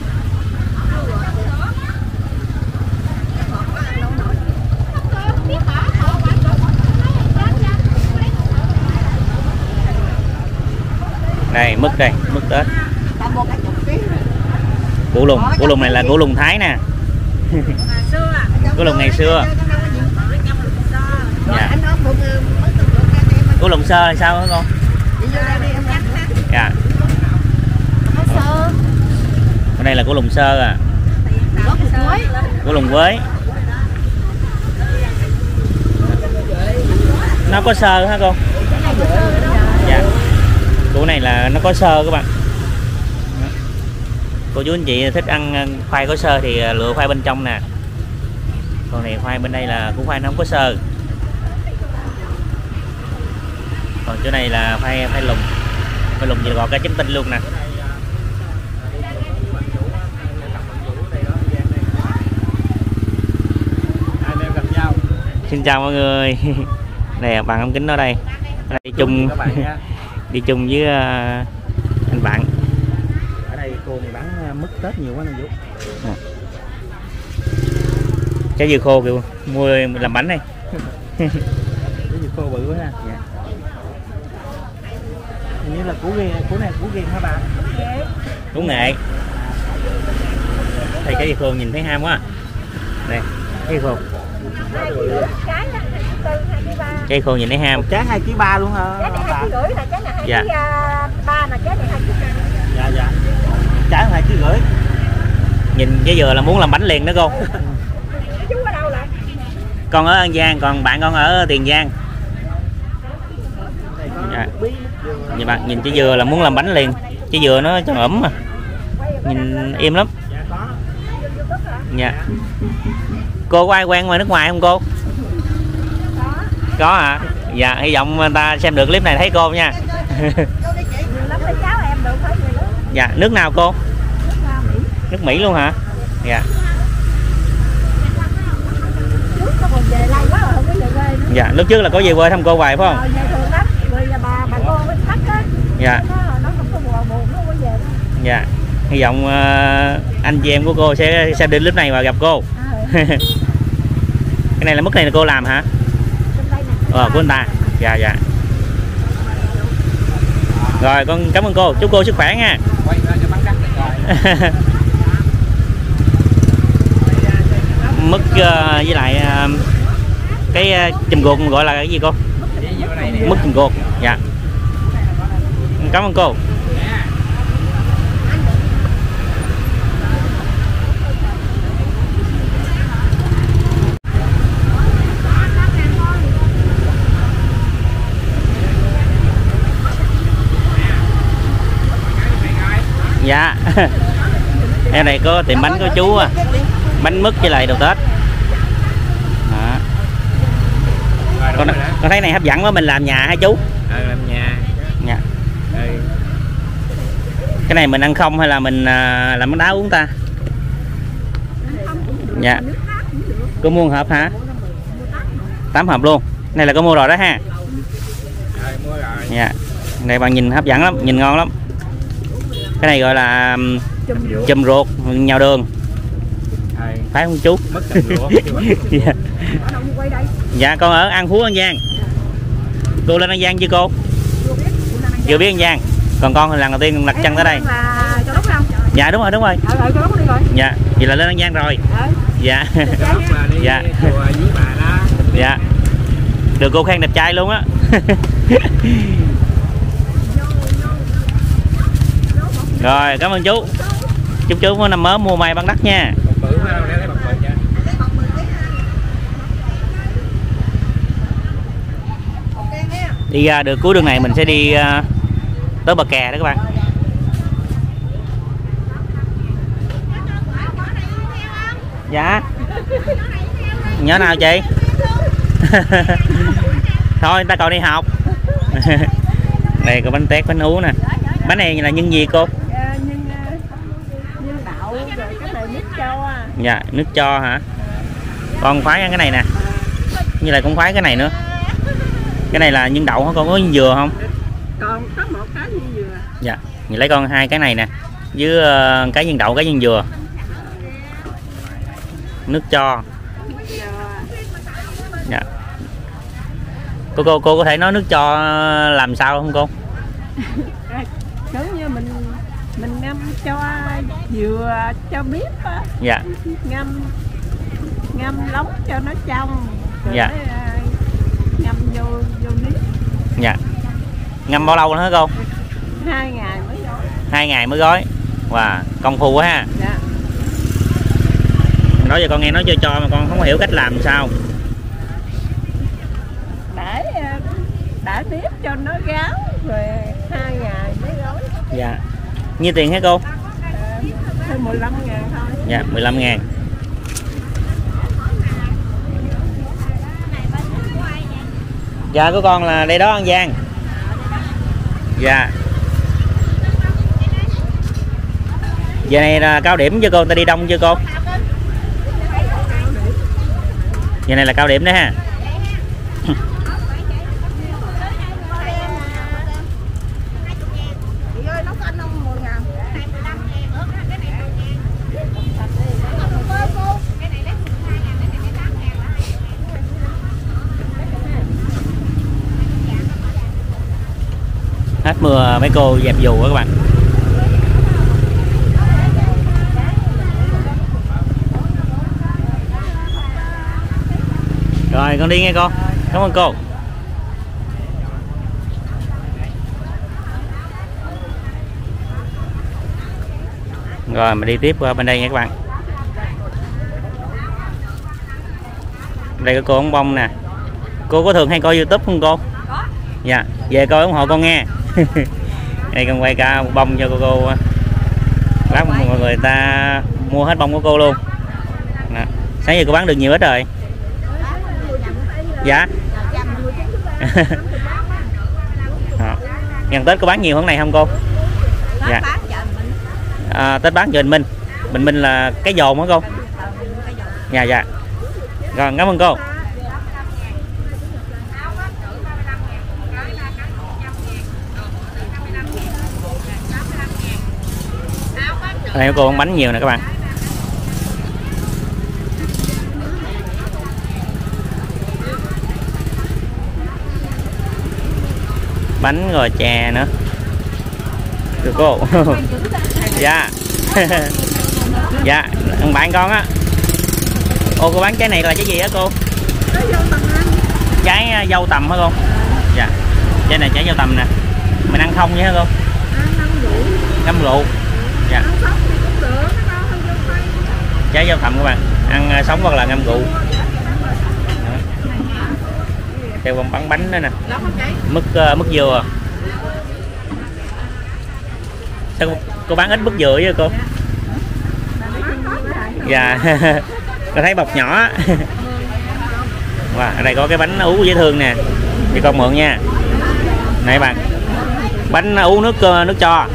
S1: Đây mứt đây, mứt Tết. Củ lùng, củ lùng này là củ lùng Thái nè. Củ lùng ngày xưa. Dạ. Củ lùng sơ là sao hả con? Dạ. Ở đây là củ lùng sơ à. Củ lùng quế. Nó có sơ hả con? Dạ. Củ này là nó có xơ các bạn. Cô chú anh chị thích ăn khoai có xơ thì lựa khoai bên trong nè. Còn này khoai bên đây là củ khoai nó không có xơ. Còn chỗ này là khoai khoai lùng. Khoai lùng thì gọt cái chấm tinh luôn nè. Xin chào mọi người. Đây bạn ống kính ở đây. Đi chung đi chung với anh bạn.
S5: Ở đây cô này bán mứt Tết nhiều quá nè Vũ. À.
S1: Trái dưa khô kìa, mua làm bánh đây.
S5: Trái dưa khô bự quá ha. Dạ. Hình như là củ ghiền, củ này củ ghiền hả bà?
S1: Củ nghệ. Thầy trái dưa khô nhìn thấy ham quá. Đây, trái dưa khô. Trái khô nhìn thấy ham.
S5: Trái hai ký ba luôn hả?
S4: Trái này hai ký rưỡi là trái này hai
S1: dạ.
S4: ký ba là trái này hai ký.
S5: Dạ dạ. Trái hai ký rưỡi.
S1: Nhìn cái dừa là muốn làm bánh liền đó cô.
S4: Chú ở đâu lại?
S1: Con ở An Giang, còn bạn con ở Tiền Giang. Dạ. Nhìn bạn nhìn trái dừa là muốn làm bánh liền. Trái dừa nó tròn ẩm mà. Nhìn im lắm. Dạ. Cô có ai quen ngoài nước ngoài không cô? Có hả? À? Dạ, hy vọng người ta xem được clip này thấy cô nha. Dạ, nước nào cô? Nước Mỹ luôn hả? Dạ. Dạ, lúc trước là có về quê thăm cô vài phải không? Dạ. Dạ, hy vọng uh, anh chị em của cô sẽ xem đến clip này và gặp cô. Cái này là mức này là cô làm hả? Ờ, của anh ta. Dạ dạ. Rồi con cảm ơn cô, chúc cô sức khỏe nha. Mứt uh, với lại uh, cái uh, chùm ruột gọi là cái gì cô? Mứt chùm ruột. Dạ. Cảm ơn cô. Dạ. Em này có tiệm bánh của chú à. Bánh mứt với lại đồ Tết. Đó. Con, con thấy này hấp dẫn quá, mình làm nhà hả chú?
S5: Ờ, làm nhà.
S1: Dạ.
S5: Ừ.
S1: Cái này mình ăn không hay là mình à, làm bánh đá uống ta? Dạ. Cô mua hộp hả? tám hộp luôn. Này là cô mua rồi đó ha.
S5: Rồi, mua rồi.
S1: Dạ. Này bạn nhìn hấp dẫn lắm, nhìn ngon lắm. Cái này gọi là chùm ruột nhào đường. Phải không chú? Dạ. Dạ con ở An Phú An Giang. Cô lên An Giang chưa cô? Chưa biết An Giang. Còn con thì lần đầu tiên đặt chân tới đây. Dạ đúng rồi đúng rồi. Dạ vậy là lên An Giang rồi. Dạ. Dạ. Dạ. Được cô khen đẹp trai luôn á. Rồi cảm ơn chú. Chúc chú có năm mới mua may bán đắt nha. Đi ra được cuối đường này mình sẽ đi uh, tới bờ kè đó các bạn. Dạ. Nhớ nào chị? Thôi ta còn đi học. Đây có bánh tét, bánh ú nè. Bánh này là nhân gì cô? Dạ, nước cho hả? Con khoái ăn cái này nè. Như là con khoái cái này nữa. Cái này là nhân đậu hả con, có nhân dừa không?
S3: Còn có một cái nhân dừa.
S1: Dạ, mình lấy con hai cái này nè. Với uh, cái nhân đậu, cái nhân dừa. Nước cho. Dạ. Cô cô cô có thể nói nước cho làm sao không cô?
S3: Giống như mình mình ngâm cho dừa cho bếp á.
S1: Dạ.
S3: Ngâm ngâm lóng cho nó trong. Rồi
S1: dạ.
S3: Mới, uh, ngâm vô vô bếp.
S1: Dạ. Ngâm bao lâu nữa hả cô?
S3: Hai ngày mới gói.
S1: Hai ngày mới gói. Wow, công phu quá ha.
S3: Dạ.
S1: Đó giờ con nghe nói cho cho mà con không hiểu cách làm sao.
S3: Để để bếp cho nó ráo rồi hai ngày mấy gói.
S1: Dạ. Nhiêu tiền hả cô?
S3: À, mười lăm ngàn thôi.
S1: Dạ, mười lăm ngàn. Dạ của con là đây đó An Giang. Dạ. Giờ này là cao điểm chưa cô? Ta đi đông chưa cô? Giờ này là cao điểm đấy ha. Hết mưa mấy cô dẹp dù các bạn. Rồi con đi nghe cô. Cảm ơn cô. Rồi mình đi tiếp qua bên đây nha các bạn. Đây có cô ống bông nè. Cô có thường hay coi YouTube không cô?
S4: Có.
S1: Dạ, về coi ủng hộ con nghe. Đây con quay ca một bông cho cô cô. Lát mọi người ta mua hết bông của cô luôn. Nè. Sáng giờ cô bán được nhiều ít rồi. Dạ. Gần Tết có bán nhiều hơn này không cô? Dạ. À, Tết bán cho Bình Minh. Bình Minh là cái dồn hả cô? Dạ dạ. Rồi cảm ơn cô. Ở đây có cô bán bánh nhiều nè các bạn. Bánh rồi chè nữa. Được cô. Dạ. Dạ, bạn con á. Ô cô bán trái này là trái gì á cô? Trái dâu tằm hả cô? Dạ. Trái này trái dâu tằm nè. Mình ăn không vậy hả cô? Ngâm rượu. Dạ. Trái dâu tằm các bạn, ăn sống hoặc là ngâm rượu. Theo con bán bánh đó nè. Mứt uh, mứt dừa. Sao cô, cô bán ít mứt dừa với cô? Dạ. Cô thấy bọc nhỏ. Wow, ở đây có cái bánh ú dễ thương nè. Thì con mượn nha. Này bạn. Bánh ú nước nước cho.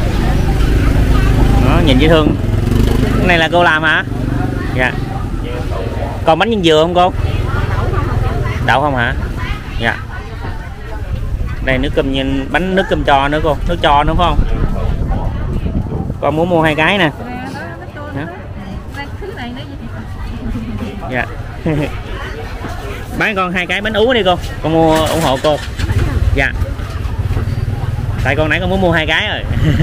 S1: Đó, nhìn dễ thương. Cái này là cô làm hả? Dạ. Còn bánh nhân dừa không cô? Đậu không hả? Dạ. Đây nước cơm nhìn bánh nước cơm cho nữa cô, nước cho nữa phải không? Con muốn mua hai cái nè. Dạ. Bán con hai cái bánh ú đi cô, con mua ủng hộ cô. Dạ. Tại con nãy con muốn mua hai cái rồi.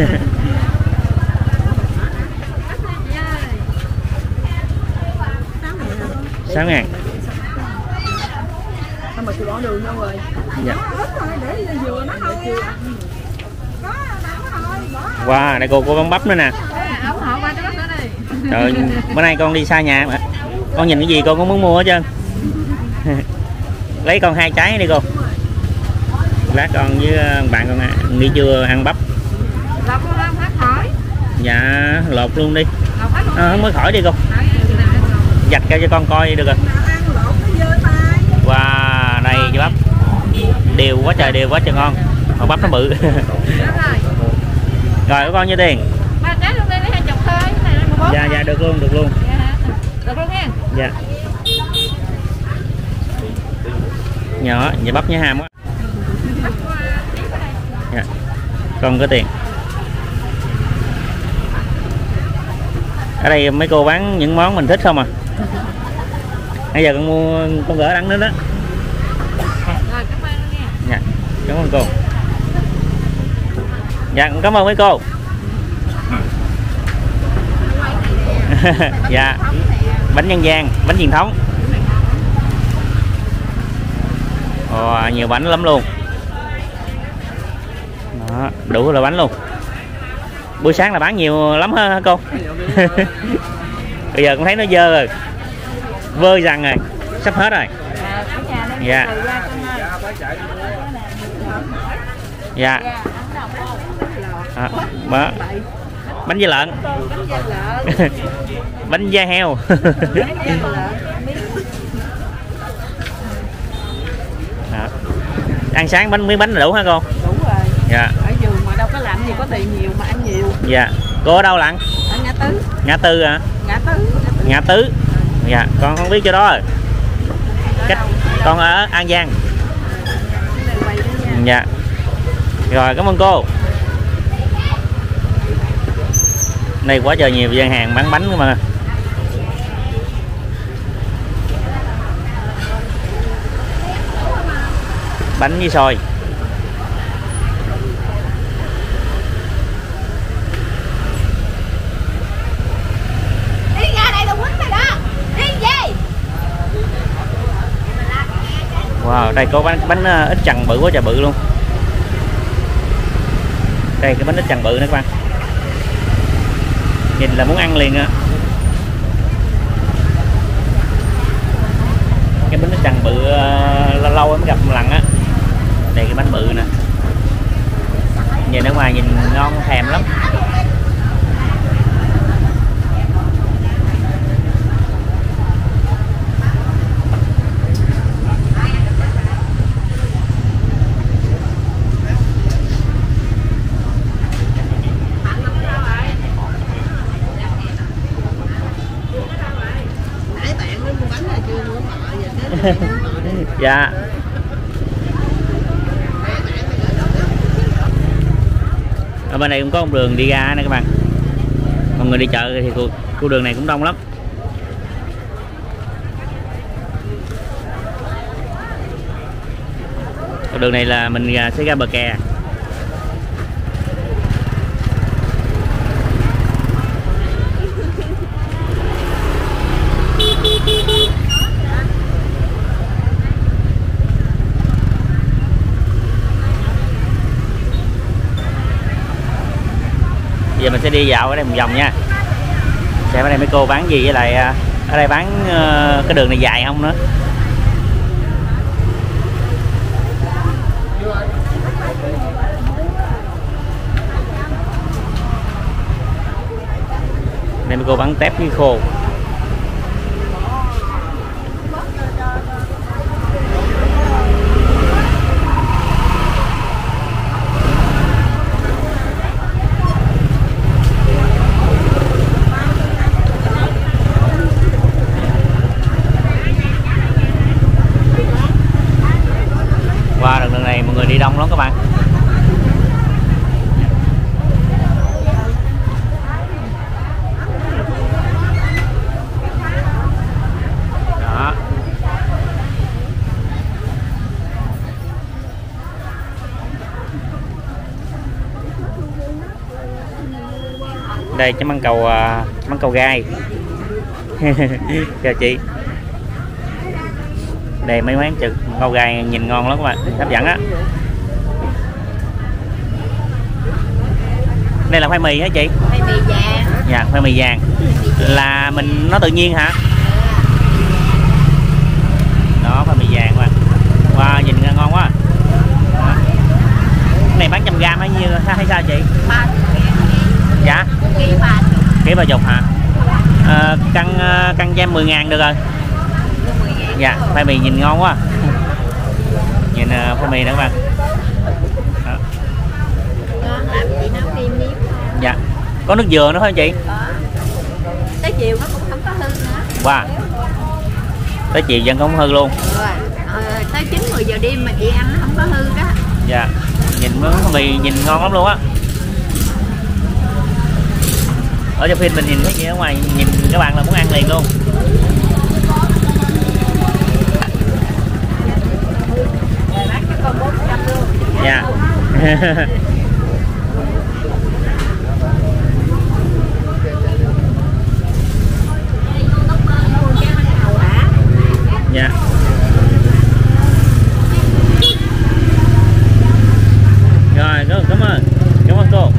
S1: sáu ngàn.
S3: Mà chị bỏ đường đâu rồi?
S1: Dạ. Wow, đây cô cô bán bắp nữa nè. Trời, bữa nay con đi xa nhà mà. Con nhìn cái gì con cũng muốn mua hết trơn. Lấy con hai trái đi cô. Lát con với bạn con nghỉ trưa ăn bắp. Dạ, lột luôn đi. À, không mới khỏi đi cô. Dạch ra cho con coi được rồi. Wow, đây cho bắp. Đều quá trời, đều quá trời ngon. Còn bắp nó bự. Rồi của con nhiêu tiền? Dạ dạ được luôn, được luôn.
S4: Được luôn nha.
S1: Dạ. Nhỏ, vậy bắp nhá ham quá. Dạ. Con có tiền. Ở đây mấy cô bán những món mình thích không à? Bây giờ con mua con gỡ đắng nữa đó.
S4: Rồi cảm ơn nha.
S1: Dạ. Cảm ơn cô. Dạ, cảm ơn mấy cô. Dạ. Bánh nhân gian, bánh truyền thống. Ồ, nhiều bánh lắm luôn. Đó, đủ là bánh luôn. Buổi sáng là bán nhiều lắm hả cô? Bây giờ cũng thấy nó dơ rồi. Vơi rằng rồi, sắp hết rồi. Dạ. Dạ. À, bả. Bánh da lợn. Bánh da heo. À. Ăn sáng bánh miếng bánh là đủ hả cô?
S3: Đủ rồi.
S1: Dạ.
S3: Ở vườn mà đâu có làm gì có tiền nhiều mà ăn nhiều.
S1: Dạ. Cô ở đâu lận?
S3: Ở Ngã Tư.
S1: Ngã Tư hả?
S3: Ngã Tư.
S1: Ngã Tư. Dạ, con không biết chỗ đó rồi. Cách con ở An Giang. Dạ. Rồi, cảm ơn cô. Đây quá trời nhiều gian hàng bán bánh mà. Bánh với xôi.
S4: Đi ra đây là quýnh rồi đó. Đi về.
S1: Wow, đây có bánh bánh ít chằn bự quá trời bự luôn. Đây cái bánh ít chằn bự nữa các bạn. Nhìn là muốn ăn liền á. Cái bánh ít chằn bự uh, lâu lâu mới gặp một lần á. Đây cái bánh bự nè. Nhìn ở ngoài nhìn ngon thèm lắm. Dạ. Ở bên này cũng có con đường đi ra nè các bạn. Mọi người đi chợ thì khu, khu đường này cũng đông lắm. Con đường này là mình sẽ ra bờ kè. Giờ mình sẽ đi dạo ở đây một vòng nha. Xem ở đây mấy cô bán gì, với lại ở đây bán uh, cái đường này dài không nữa. Đây mấy cô bán tép với khô. Qua đường đường này mọi người đi đông lắm các bạn. Đó. Đây cái măng cầu măng cầu gai. Chào chị. Đây mấy món chừng câu gai nhìn ngon lắm các bạn, hấp dẫn á. Đây là khoai mì hả chị?
S4: Khoai mì vàng.
S1: Dạ, khoai mì vàng. Là mình nó tự nhiên hả? Đó, khoai mì vàng các bạn. Wow, nhìn ngon quá. Đó. Cái này bán trăm gram hay như hay sao chị?
S4: Ba.
S1: Dạ.
S4: Ký ba.
S1: Ký ba chục hả? À, cân cân cho em mười ngàn được rồi. Dạ, khoai mì nhìn ngon quá. Nhìn uh, khoai mì nữa các bạn. Đó.
S4: Ngon lắm, chị nấu thêm miếng.
S1: Dạ. Có nước dừa nữa hả chị?
S4: Có. Tới chiều nó cũng không có hư nữa.
S1: Wow. Tới chiều vẫn không hư luôn.
S4: Rồi. Ờ, tới chín mười giờ đêm mà chị ăn nó không có hư đó.
S1: Dạ. Nhìn món khoai mì nhìn ngon lắm luôn á. Ở trong phim mình nhìn thấy gì ở ngoài nhìn các bạn là muốn ăn liền luôn. Dạ. Dạ. Rồi, cảm ơn. Cảm ơn cô.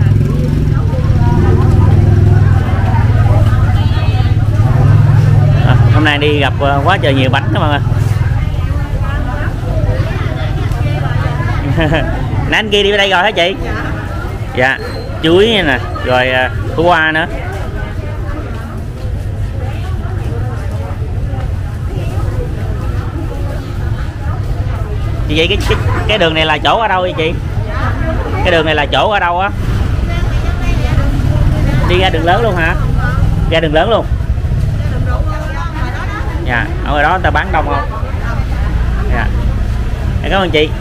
S1: À, hôm nay đi gặp quá trời nhiều bánh các bạn ơi. Nãy anh kia đi đây rồi hả chị? Dạ, chuối nè, rồi uh, khổ qua nữa. Chị vậy cái, cái cái đường này là chỗ ở đâu vậy chị? Cái đường này là chỗ ở đâu á? Đi ra đường lớn luôn hả? Ra đường lớn luôn. Dạ, ở ngoài đó người ta bán đông không? Dạ. Cảm ơn chị.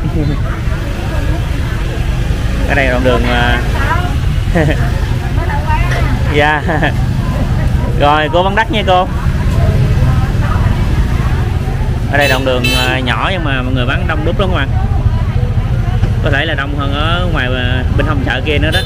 S1: Cái này đoạn đường dạ. Rồi cô bán đắt nha cô. Ở đây đoạn đường nhỏ nhưng mà mọi người bán đông đúc lắm các bạn. Có thể là đông hơn ở ngoài bên hông chợ kia nữa đó.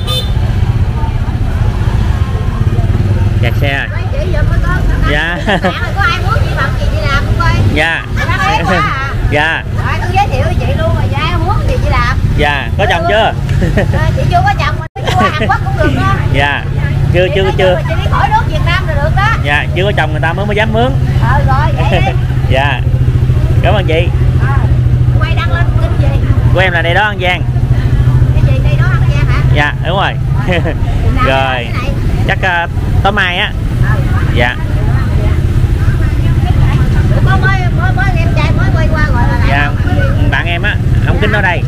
S1: Kẹt xe rồi. Dạ.
S4: Có ai muốn chị làm gì chị làm không coi?
S1: Dạ. Dạ.
S4: Rồi tôi giới thiệu với chị luôn rồi, dạ ai muốn gì chị làm.
S1: Dạ, có chồng chưa?
S4: Chị chưa có chồng mà chị qua Hàn Quốc cũng được đó.
S1: Dạ. Chưa chưa chưa.
S4: Chị đi khỏi nước Việt Nam là được đó.
S1: Dạ, chưa có chồng người ta mới mới dám mướn.
S4: Ờ rồi, vậy đi.
S1: Dạ. Cảm ơn chị.
S4: À, quay đăng lên kênh gì?
S1: Của em là đây đó An Giang.
S4: Cái gì đây đó An Giang hả?
S1: Dạ, đúng rồi. Rồi. Chắc uh, tối mai á. Dạ.
S4: Có mới mới mới em trai mới quay qua gọi là.
S1: Dạ, bạn em á, ông Kính ở đây.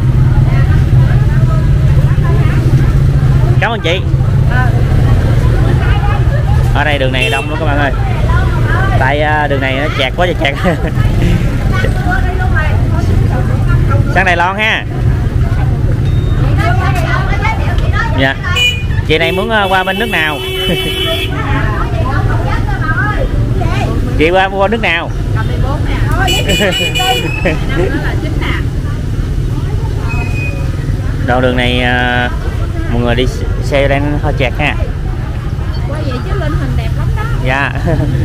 S1: Cảm ơn chị. Ở đây đường này đông lắm các bạn ơi. Tại uh, đường này nó chẹt quá trời chẹt. Sang Đài Loan ha. Dạ. Chị này muốn uh, qua bên nước nào? Chị qua qua nước nào? Đoạn đường này uh, mọi người đi xe đang hơi chẹt ha.
S4: Quay vậy chứ lên hình đẹp lắm đó.
S1: Dạ.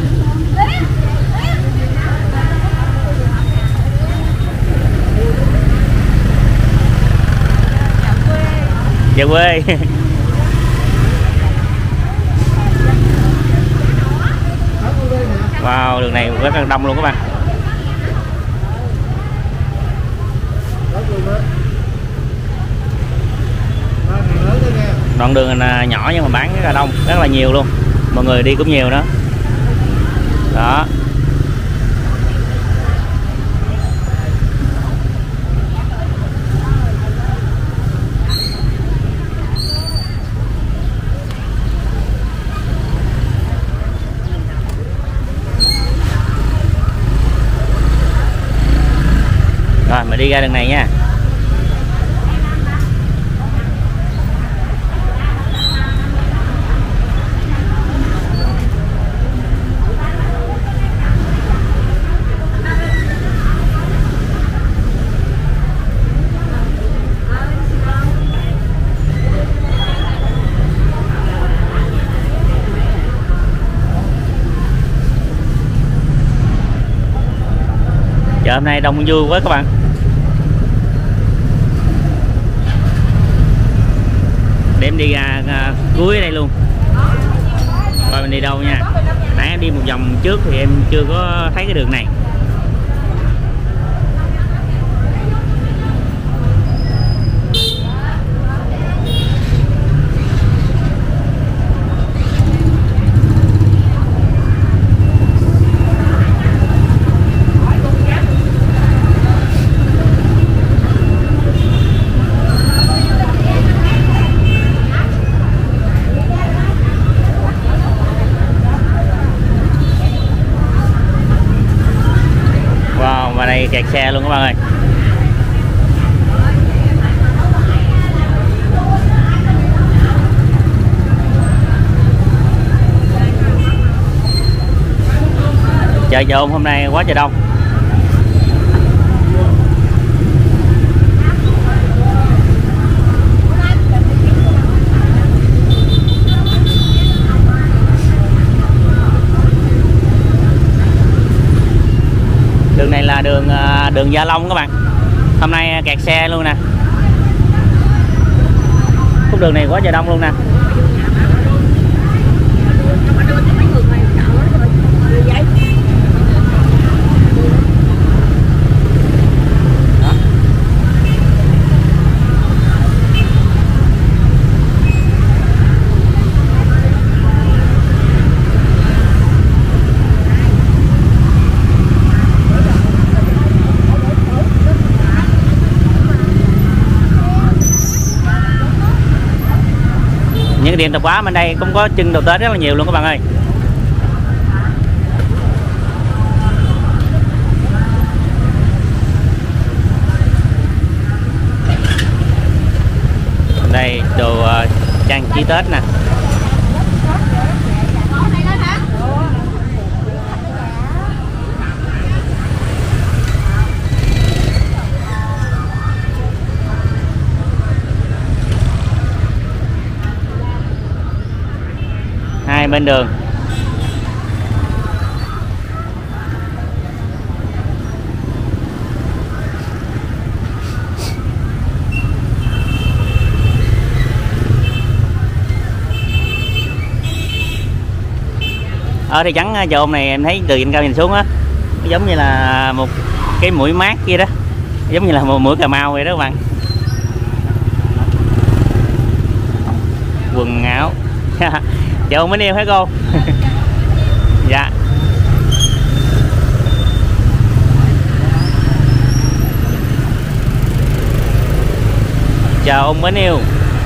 S1: Về quê. Wow, đường này rất là đông luôn các bạn. Đoạn đường này nhỏ nhưng mà bán rất là đông, rất là nhiều luôn. Mọi người đi cũng nhiều đó. Đó. Rồi mình đi ra đường này nha. Chợ hôm nay đông vui quá các bạn. Để em đi ra uh, cuối đây luôn. Coi mình đi đâu nha. Nãy em đi một vòng trước thì em chưa có thấy cái đường này. Đây kẹt xe luôn các bạn ơi. Chợ Dồn hôm nay quá trời đông. Đường này là đường đường Gia Long các bạn. Hôm nay kẹt xe luôn nè. Khúc đường này quá trời đông luôn nè. Đó. những tiệm tạp hóa bên đây cũng có trưng đồ Tết rất là nhiều luôn các bạn ơi. Đây đồ uh, trang trí Tết nè. Hai bên đường. Ở thị trấn Chợ Ôm này em thấy từ trên cao nhìn xuống á, giống như là một cái mũi mát kia đó, giống như là một mũi Cà Mau vậy đó các bạn. Quần áo Chợ Ôm Bến Yêu hả cô? Dạ. Chợ Ôm Bến Yêu.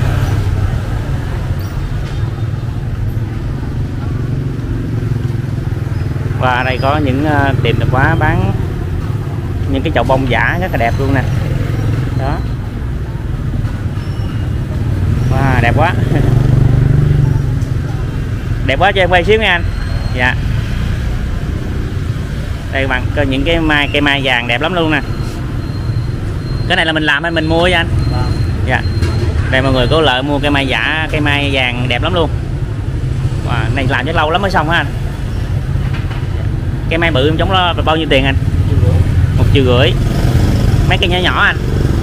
S1: Và đây có những uh, tiệm tạp hóa bán những cái chậu bông giả rất là đẹp luôn nè. Đó. Wow, đẹp quá. Đẹp quá cho em quay xíu nha anh. Dạ. Đây các bạn, có những cái mai cây mai vàng đẹp lắm luôn nè. Cái này là mình làm hay mình mua vậy anh? Dạ. Đây mọi người có lợi mua cây mai giả, cây mai vàng đẹp lắm luôn. Wow, này làm chắc lâu lắm mới xong hả anh? Cây mai bự trong đó bao nhiêu tiền anh? Một triệu rưỡi. Mấy cây nhỏ nhỏ anh?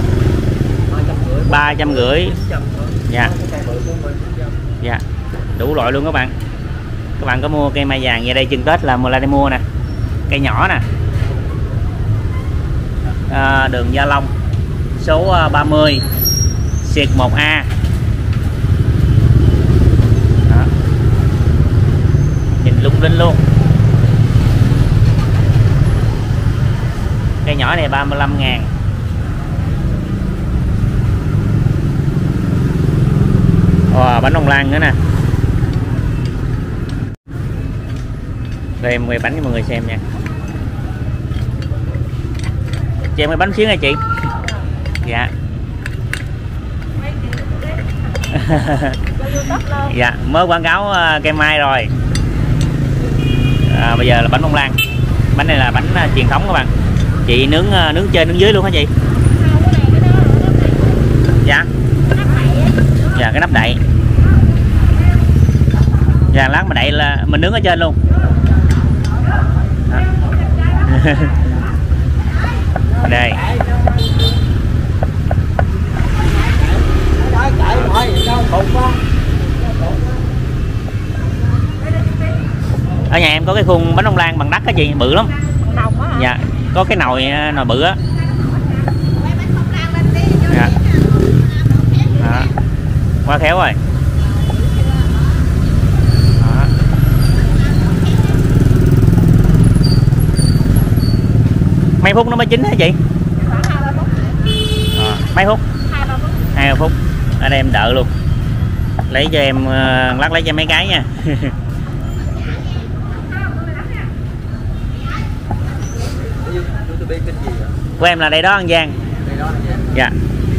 S1: Ba trăm rưỡi. Dạ. Dạ. Đủ loại luôn các bạn. Các bạn có mua cây mai vàng về đây chừng Tết là mua lại đây mua nè. Cây nhỏ nè. À, đường Gia Long số ba mươi xẹt một A. Đó. Nhìn lung linh luôn. Cây nhỏ này ba mươi lăm ngàn. Wow, bánh bông lan nữa nè. Đây em quay bánh cho mọi người xem nha. Cho em cái bánh xíu nha chị. Dạ. Dạ, mới quảng cáo cây mai rồi. À, bây giờ là bánh bông lan. Bánh này là bánh uh, truyền thống các bạn. Chị nướng uh, nướng trên nướng dưới luôn hả chị? Dạ. Dạ, cái nắp đậy. Dạ, lát mà đậy là mình nướng ở trên luôn. Đây. Ở nhà em có cái khuôn bánh bông lan bằng đất á chị, bự lắm. Dạ, có cái nồi nồi bự á. Dạ. Đó. Quá khéo rồi. Đó. Mấy phút nó mới chín hả chị? À, mấy phút? Hai ba phút. Ở đây em đợi luôn. Lấy cho em lát lấy cho mấy cái nha. Của em là đây đó An Giang. Dạ.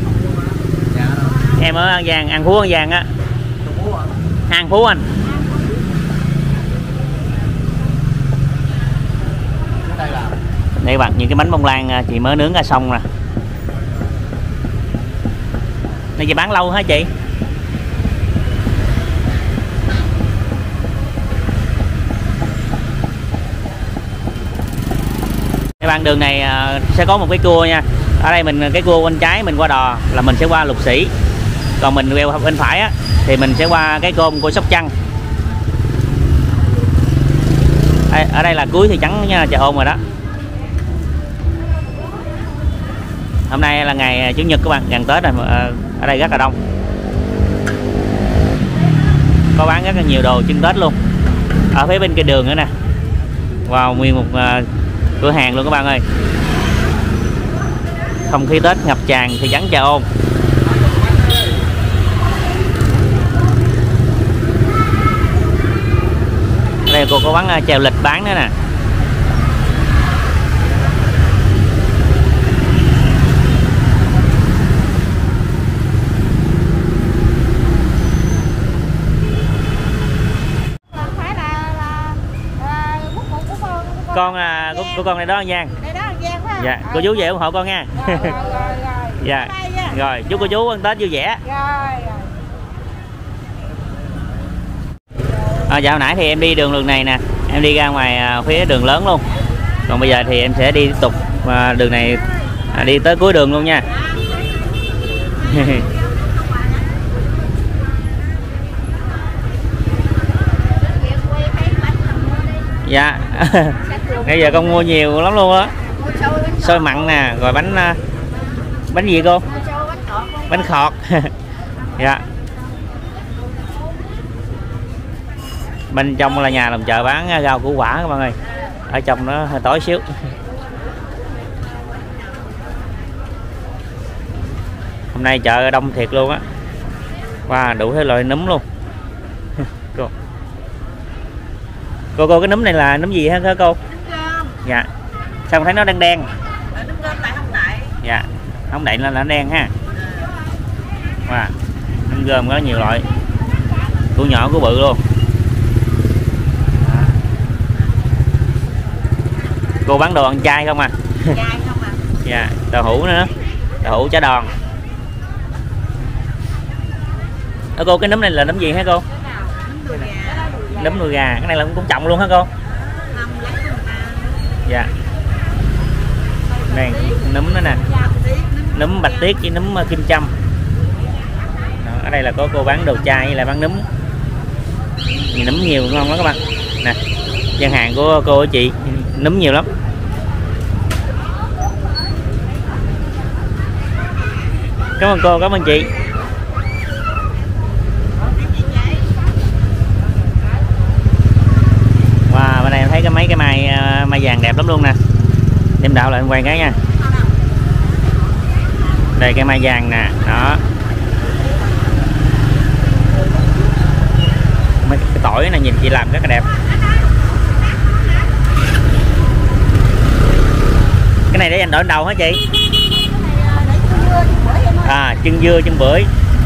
S1: Em ở An Giang, An Phú An Giang á. An Phú anh. Đây các bạn, những cái bánh bông lan chị mới nướng ra xong nè. Này chị bán lâu hả chị? Cái đoạn đường này sẽ có một cái cua nha. Ở đây mình cái cua bên trái mình qua đò là mình sẽ qua Lục Sĩ. Còn mình quẹo bên phải á thì mình sẽ qua cái côn của Sóc Trăng. Ở đây là cuối thị trấn nha, Chợ Ôm rồi đó. Hôm nay là ngày Chủ nhật các bạn, gần Tết rồi, ở đây rất là đông. Có bán rất là nhiều đồ trưng Tết luôn. Ở phía bên kia đường nữa nè. Wow, nguyên một uh, cửa hàng luôn các bạn ơi. Không khí Tết ngập tràn thị trấn Chợ Ôm. Đây cô có bán chèo lịch bán nữa nè. Con là của, của con này đó An Giang. Dạ, cô chú về ủng hộ con nha.
S4: Rồi, rồi, rồi.
S1: Dạ. Rồi, chúc cô chú ăn Tết vui vẻ.
S4: Rồi.
S1: À, dạ hồi nãy thì em đi đường đường này nè, em đi ra ngoài à, phía đường lớn luôn. Còn bây giờ thì em sẽ đi tiếp tục à, đường này à, đi tới cuối đường luôn nha. Dạ. Bây giờ con mua nhiều lắm luôn á. Xôi mặn nè, rồi bánh bánh gì cô? Bánh khọt. Dạ. Bên trong là nhà làm chợ bán rau củ quả các bạn ơi. Ở trong nó hơi tối xíu. Hôm nay chợ đông thiệt luôn á. Wow, đủ hết loại núm luôn. Cô. Cô cô cái núm này là núm gì hả cô? Dạ. Sao thấy nó đen đen? Dạ. Không đậy lên là nó đen ha. Wow. Núm gom có nhiều loại. Củ nhỏ củ bự luôn. Cô bán đồ ăn chay không à?
S4: Chay không à?
S1: Dạ, đậu hũ nữa. Đậu hũ chả đòn. Ở cô cái nấm này là nấm gì hả cô? Nấm đùi gà. Cái này là cũng trọng luôn hả cô? Dạ. Đây, nấm nữa nè. Nấm bạch tuyết với nấm kim châm. Đó, ở đây là có cô bán đồ chay với lại bán nấm. Nấm nhiều ngon lắm các bạn. Nè, gian hàng của cô ở chị nấm nhiều lắm. Cảm ơn cô, cảm ơn chị. Wow, bên này em thấy cái mấy cái mai mai vàng đẹp lắm luôn nè. Em đạo lại em quay cái nha. Đây cái mai vàng nè, đó. Mấy cái tỏi này nhìn chị làm rất là đẹp. Cái này để anh đổi đầu hả chị? À, chân dưa chân bưởi.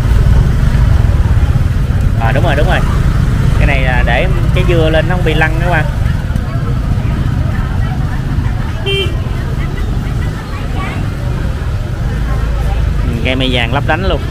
S1: À đúng rồi đúng rồi. Cái này là để cái dưa lên nó không bị lăn các bạn. Cây mai vàng lấp lánh luôn.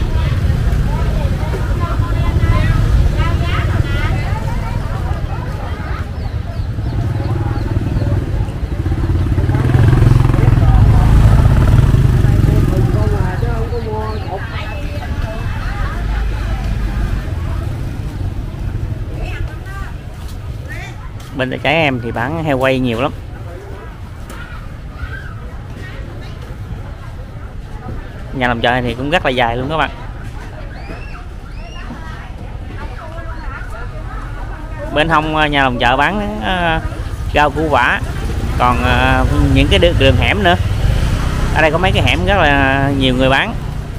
S1: Bên tay trái em thì bán heo quay nhiều lắm. Nhà làm chợ thì cũng rất là dài luôn các bạn. Bên hông nhà làm chợ bán uh, rau củ quả. Còn uh, những cái đường, đường hẻm nữa. Ở đây có mấy cái hẻm rất là nhiều người bán.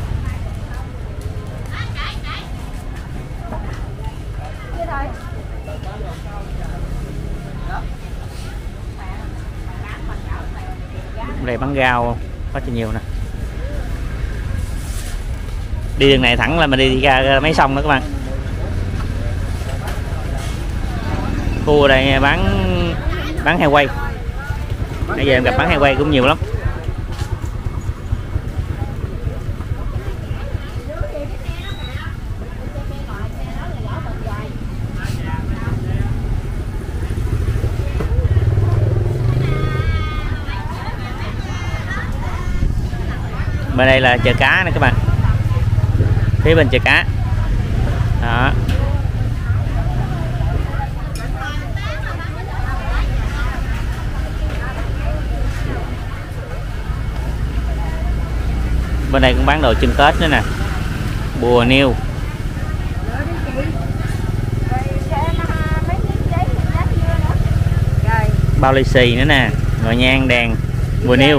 S1: Đây bán rau có cho nhiều nè. Đi đường này thẳng là mình đi ra, ra mấy sông đó các bạn. Khu ở đây bán bán heo quay. Bây giờ em gặp bán heo quay cũng nhiều lắm. Bên đây là chợ cá nè các bạn. Phía bên chợ cá. Đó. Bên đây cũng bán đồ trưng Tết nữa nè. Bùa niêu. Bao lì xì nữa nè. Rồi nhang đèn. Bùa niêu.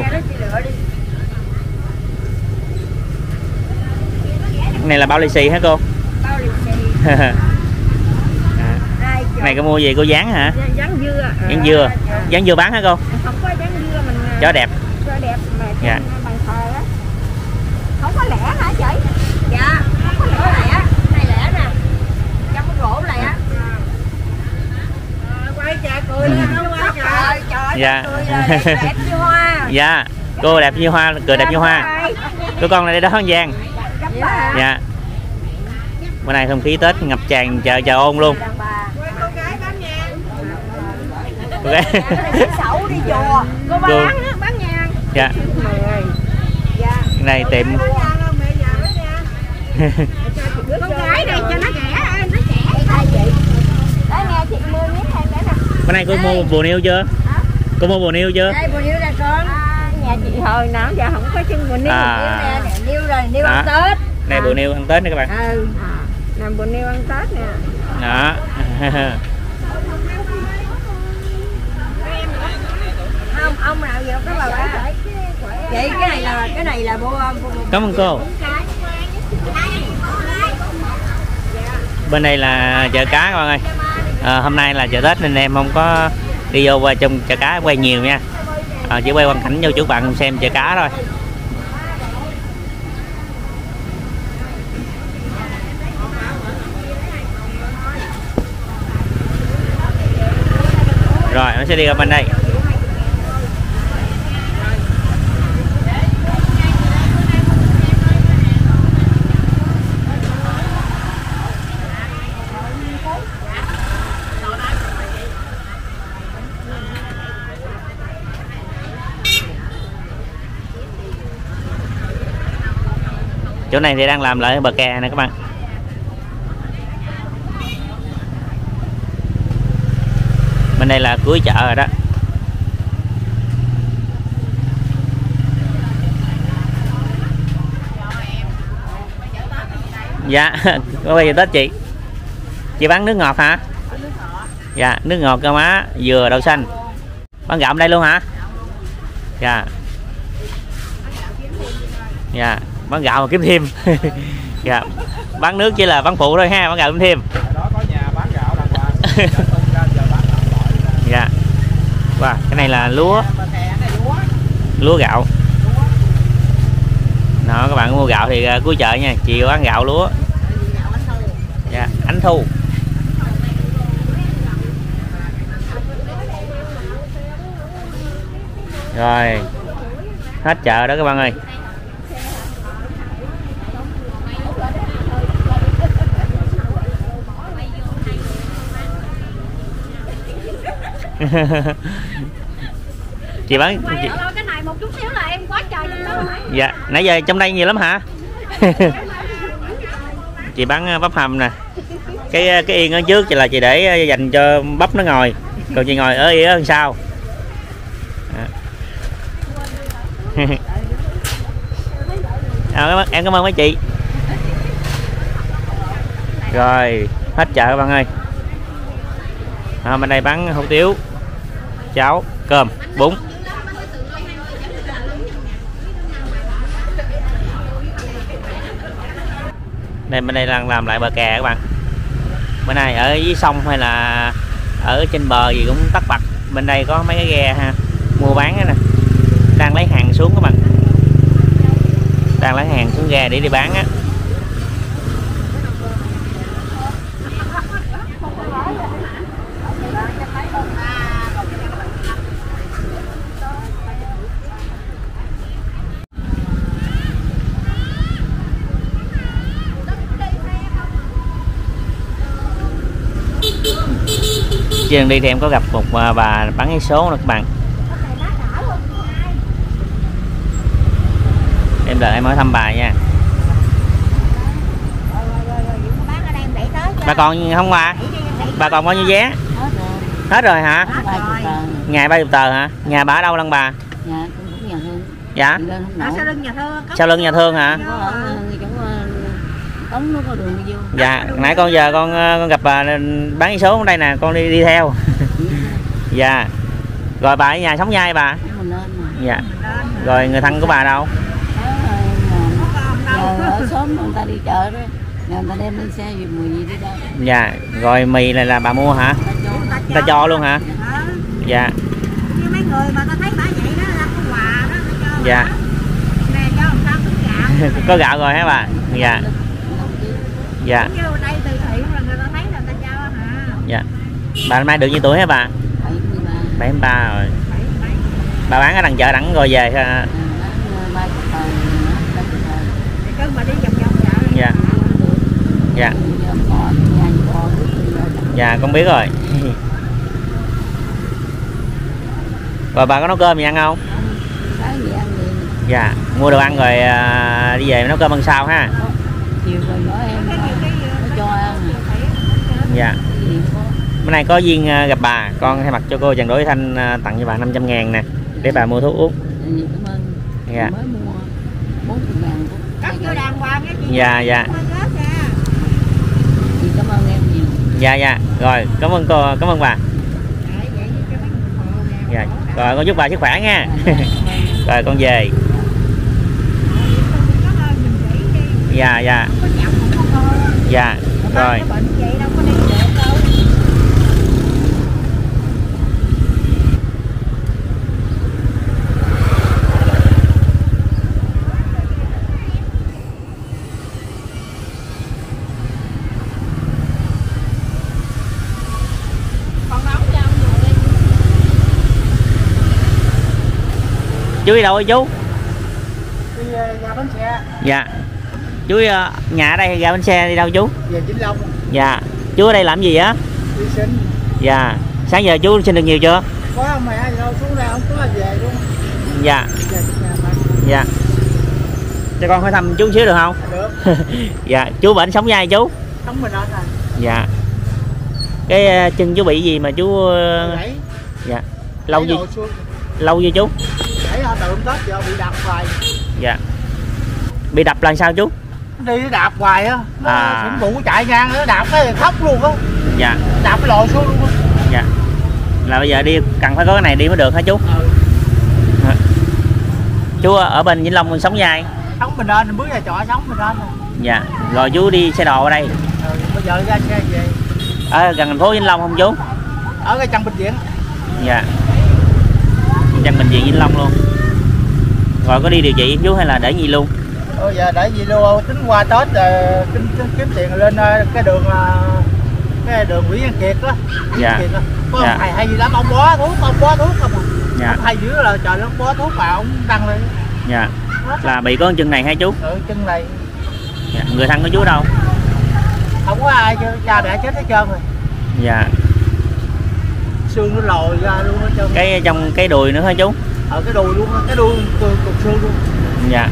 S1: Cái này là bao lì xì hả cô?
S4: Bao lì xì.
S1: À.
S4: Đây
S1: Này cô mua gì cô dán hả?
S3: Dán dưa.
S1: Dán dưa. Dán dưa bán hả cô?
S3: Không có dán dưa mình.
S1: Chó đẹp.
S3: Chó đẹp mà
S1: dạ.
S3: Bằng thờ á. Không có lẻ hả chị? Dạ, không có lẻ lẻ. Này lẻ nè. Trong cái gỗ lẻ. Quay trà cười lên không quay trà. Trời
S1: dạ.
S3: cười là đẹp, đẹp như hoa.
S1: Dạ. Cô đẹp như hoa, cười đẹp như hoa. Cô con này đó Hân Giang. Dạ. Bữa nay không khí Tết ngập tràn chợ Chợ Ôn luôn. Cô gái
S3: Sẩu đi chùa. Cô bán bán nhang.
S1: Dạ. Này tiệm
S3: con gái đây cho nó rẻ, nó rẻ. Ai chị? Đấy nghe chị mua miếng hàng để nè.
S1: Bữa nay cô mua bồ niêu chưa? Hả? Cô mua bồ niêu chưa?
S3: Đây bồ niêu nè con. À, nhà chị hồi nào giờ không có chân bồ niêu.
S1: À.
S3: Nè, niêu rồi, niêu ăn Tết.
S1: Này bồ niêu ăn Tết nè các bạn.
S3: Ừ. Nè bồ niêu ăn Tết nè.
S1: Đó.
S3: Không, ông nào giờ có bà bác. Chị cái này là cái này là bô bô.
S1: Cảm ơn cô. Bên đây là chợ cá các bạn ơi. À, hôm nay là chợ Tết nên em không có đi vô qua trong chợ cá quay nhiều nha. À, chỉ quay quang cảnh cho chú bạn xem chợ cá thôi. Rồi nó sẽ đi qua bên đây. Chỗ này thì đang làm lại bờ kè nè các bạn. Bên đây là cuối chợ rồi đó. Dạ, có bây giờ Tết chị. Chị bán nước ngọt hả? Dạ, nước ngọt cơ má, dừa, đậu xanh. Bán gạo đây luôn hả? Dạ. Dạ, bán gạo mà kiếm thêm. Dạ. Bán nước chỉ là bán phụ thôi ha, bán gạo kiếm thêm. Dạ. Wow, cái này là lúa. Lúa gạo. Đó, các bạn mua gạo thì cuối chợ nha, chiều bán gạo lúa. Dạ, Ánh Thu. Rồi. Hết chợ đó các bạn ơi. Chị bán chị...
S4: cái này một chút xíu là em quá trời trong đó rồi.
S1: Dạ, nãy giờ trong đây nhiều lắm hả? Chị bán bắp hầm nè. Cái cái yên ở trước là chị để dành cho bắp nó ngồi. Còn chị ngồi ở yên ở sau. À, em cảm ơn mấy chị. Rồi, hết chợ các bạn ơi. À, bên đây bán hủ tiếu, cháo, cơm, bún. Đây bên đây đang làm lại bờ kè các bạn. Bên này ở dưới sông hay là ở trên bờ gì cũng tắc bật. Bên đây có mấy cái ghe ha, mua bán nè. Đang lấy hàng xuống các bạn. Đang lấy hàng xuống ghe để đi bán á. Trên đi thì em có gặp một bà bán vé số nè các bạn. Em đợi em hỏi thăm bà nha. Bà còn không bà? Bà còn bao nhiêu vé? Hết rồi hả? Ngày ba mươi tờ hả? Nhà bà ở đâu lăng bà? Dạ.
S3: Sau lưng nhà thương.
S1: Sau lưng nhà thương hả? Dạ, nãy con giờ con con gặp bà bán vé số ở đây nè, con đi đi theo. Dạ. Rồi bà ở nhà sống nhai bà? Dạ. Rồi người thân của bà đâu?
S4: Ở xóm người ta đi chợ đó. Người ta đem lên xe gì mì đi đâu.
S1: Dạ, rồi mì này là bà mua hả? Người ta cho luôn hả? Dạ.
S3: Như mấy người mà ta thấy bà vậy đó là có quà đó, ta cho.
S1: Dạ.
S3: Nè cho làm sao có gạo.
S1: Có gạo rồi hả bà? Dạ. Dạ.
S3: Chứ đây từ thiện là người ta thấy là ta cho hả?
S1: Dạ. Bà năm nay được nhiêu tuổi hả bà? bảy mươi ba rồi. Bà bán ở đằng chợ đẳng rồi về ha.
S3: Cứ mà đi vòng vòng chợ.
S1: Dạ. Dạ. Dạ con biết rồi. Rồi bà có nấu cơm gì ăn không? Dạ, mua đồ ăn rồi à, đi về nấu cơm ăn sau ha.
S4: Chiều rồi nữa em cho ăn.
S1: Dạ. Bữa nay có duyên gặp bà, con thay mặt cho cô Trần Đối Thanh tặng cho bà năm trăm ngàn nè để bà mua thuốc uống.
S4: Cảm ơn.
S1: Dạ.
S4: Mới mua bốn mươi ngàn.
S3: Cắt vô đàng hoàng nha chị.
S1: Dạ dạ.
S4: Chị cảm ơn em nhiều.
S1: Dạ dạ. Rồi, cảm ơn cô, cảm ơn bà. Dạ. Rồi con chúc bà sức khỏe nha. Rồi con về. Dạ dạ. Dạ. Rồi. Chú đi đâu rồi chú?
S5: Đi ra bến xe.
S1: Dạ. Chú uh, nhà ở đây hay ra bến xe đi đâu chú?
S5: Về Vĩnh Long.
S1: Dạ. Chú ở đây làm gì á?
S5: Đi sinh.
S1: Dạ. Sáng giờ chú sinh được nhiều chưa?
S5: Có mẹ đâu xuống ra không có về luôn.
S1: Dạ.
S5: Về nhà mà.
S1: Dạ. Cho con hỏi thăm chú xíu được không?
S5: Được.
S1: Dạ. Chú bệnh sống dai chú?
S5: Sống mình ở này.
S1: Dạ. Cái uh, chân chú bị gì mà chú? Uh...
S5: Gãy.
S1: Dạ. Lâu
S5: Gãy
S1: gì? Lâu chưa chú?
S5: Gãy ở tượng Tết giờ bị đạp hoài.
S1: Dạ. Bị đập là sao chú?
S5: Đi nó đạp hoài á. Nó
S1: À.
S5: sủng vụ chạy ngang nó đạp cái khóc luôn á.
S1: Dạ.
S5: Đạp cái lồi xuống luôn á.
S1: Dạ. Là bây giờ đi cần phải có cái này đi mới được hả chú?
S5: Ừ.
S1: À. Chú ở bên Vĩnh Long sống dai?
S5: Sống mình lên, bước ra trọ sống mình lên.
S1: Dạ. Rồi chú đi xe đò ở đây?
S5: Ừ, bây giờ ra xe về.
S1: Ở gần thành phố Vĩnh Long không chú?
S5: Ở cái chân bệnh viện.
S1: Dạ. Chân bệnh viện Vĩnh Long luôn. Rồi có đi điều trị chú hay là để gì luôn?
S5: Bây giờ để gì luôn, tính qua Tết rồi kiếm, kiếm tiền lên cái đường cái đường Nguyễn Văn Kiệt đó.
S1: Dạ.
S5: Kiệt đó. Có
S1: Dạ.
S5: ông thầy hay gì lắm, ông bó thuốc, ông bó thuốc không à.
S1: Dạ.
S5: Ông thầy dữ là trời nó bó thuốc mà ông đăng lên.
S1: Dạ. Là bị có chân này hay chú?
S5: Ừ, chân này.
S1: Dạ. Người thân của chú đâu?
S5: Không có ai chứ, cha mẹ chết hết trơn rồi.
S1: Dạ.
S5: Xương nó lồi ra luôn hết trơn.
S1: Cái trong cái đùi nữa hả chú?
S5: Ở cái đùi luôn, cái đùi cục xương luôn.
S1: Dạ.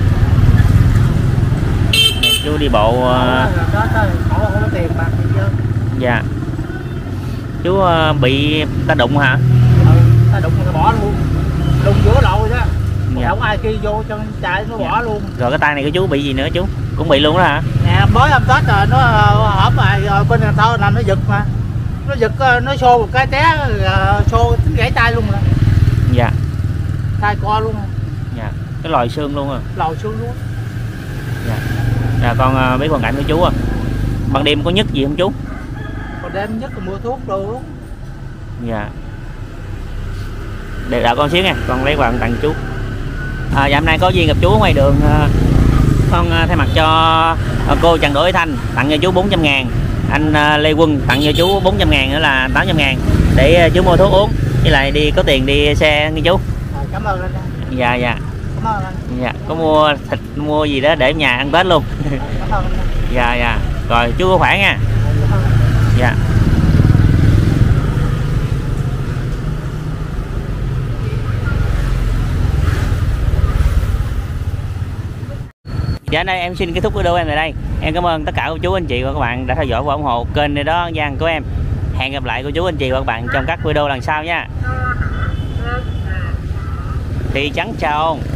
S1: Chú đi bộ. Uh...
S5: Đó, đó, không có tiền bạc gì trơn.
S1: Dạ. Chú uh, bị ta đụng hả?
S5: Ừ, ta đụng người ta bỏ luôn. Đụng giữa lội đó.
S1: Dạ.
S5: Không ai kia vô cho chạy nó
S1: Dạ.
S5: bỏ luôn.
S1: Rồi cái tay này của chú bị gì nữa chú? Cũng bị luôn đó hả?
S5: Nè mới hôm Tết rồi nó hổm mà bên Cần Thơ là nó giật mà. Nó giật nó xô một cái té xô tính gãy tay luôn rồi.
S1: Dạ.
S5: Tay co luôn.
S1: Dạ. Cái lòi xương luôn à.
S5: Lòi xương luôn.
S1: Dạ. Dạ con uh, biết hoàn cảnh của chú à. Ban đêm có nhức gì không chú?
S5: Còn đêm nhất là mua thuốc đồ.
S1: Dạ. Để đợi con xíu nha, con lấy quà tặng chú. À, dạ hôm nay có duyên gặp chú ngoài đường, con thay mặt cho cô Trần Đối Thanh tặng cho chú bốn trăm ngàn, anh Lê Quân tặng cho chú bốn trăm ngàn nữa là tám trăm ngàn để chú mua thuốc uống, với lại đi có tiền đi xe nghe chú.
S5: À, cảm ơn anh.
S1: Dạ dạ.
S5: Cảm ơn anh.
S1: Dạ, có mua thịt mua gì đó để nhà ăn Tết luôn.
S5: Cảm ơn anh.
S1: Dạ dạ. Rồi chú có khỏe nha. Dạ. Dạ đây em xin kết thúc video em tại đây. Em cảm ơn tất cả cô chú anh chị và các bạn đã theo dõi và ủng hộ kênh này đó Giang của em. Hẹn gặp lại cô chú anh chị và các bạn trong các video lần sau nha. Thì chắn chào.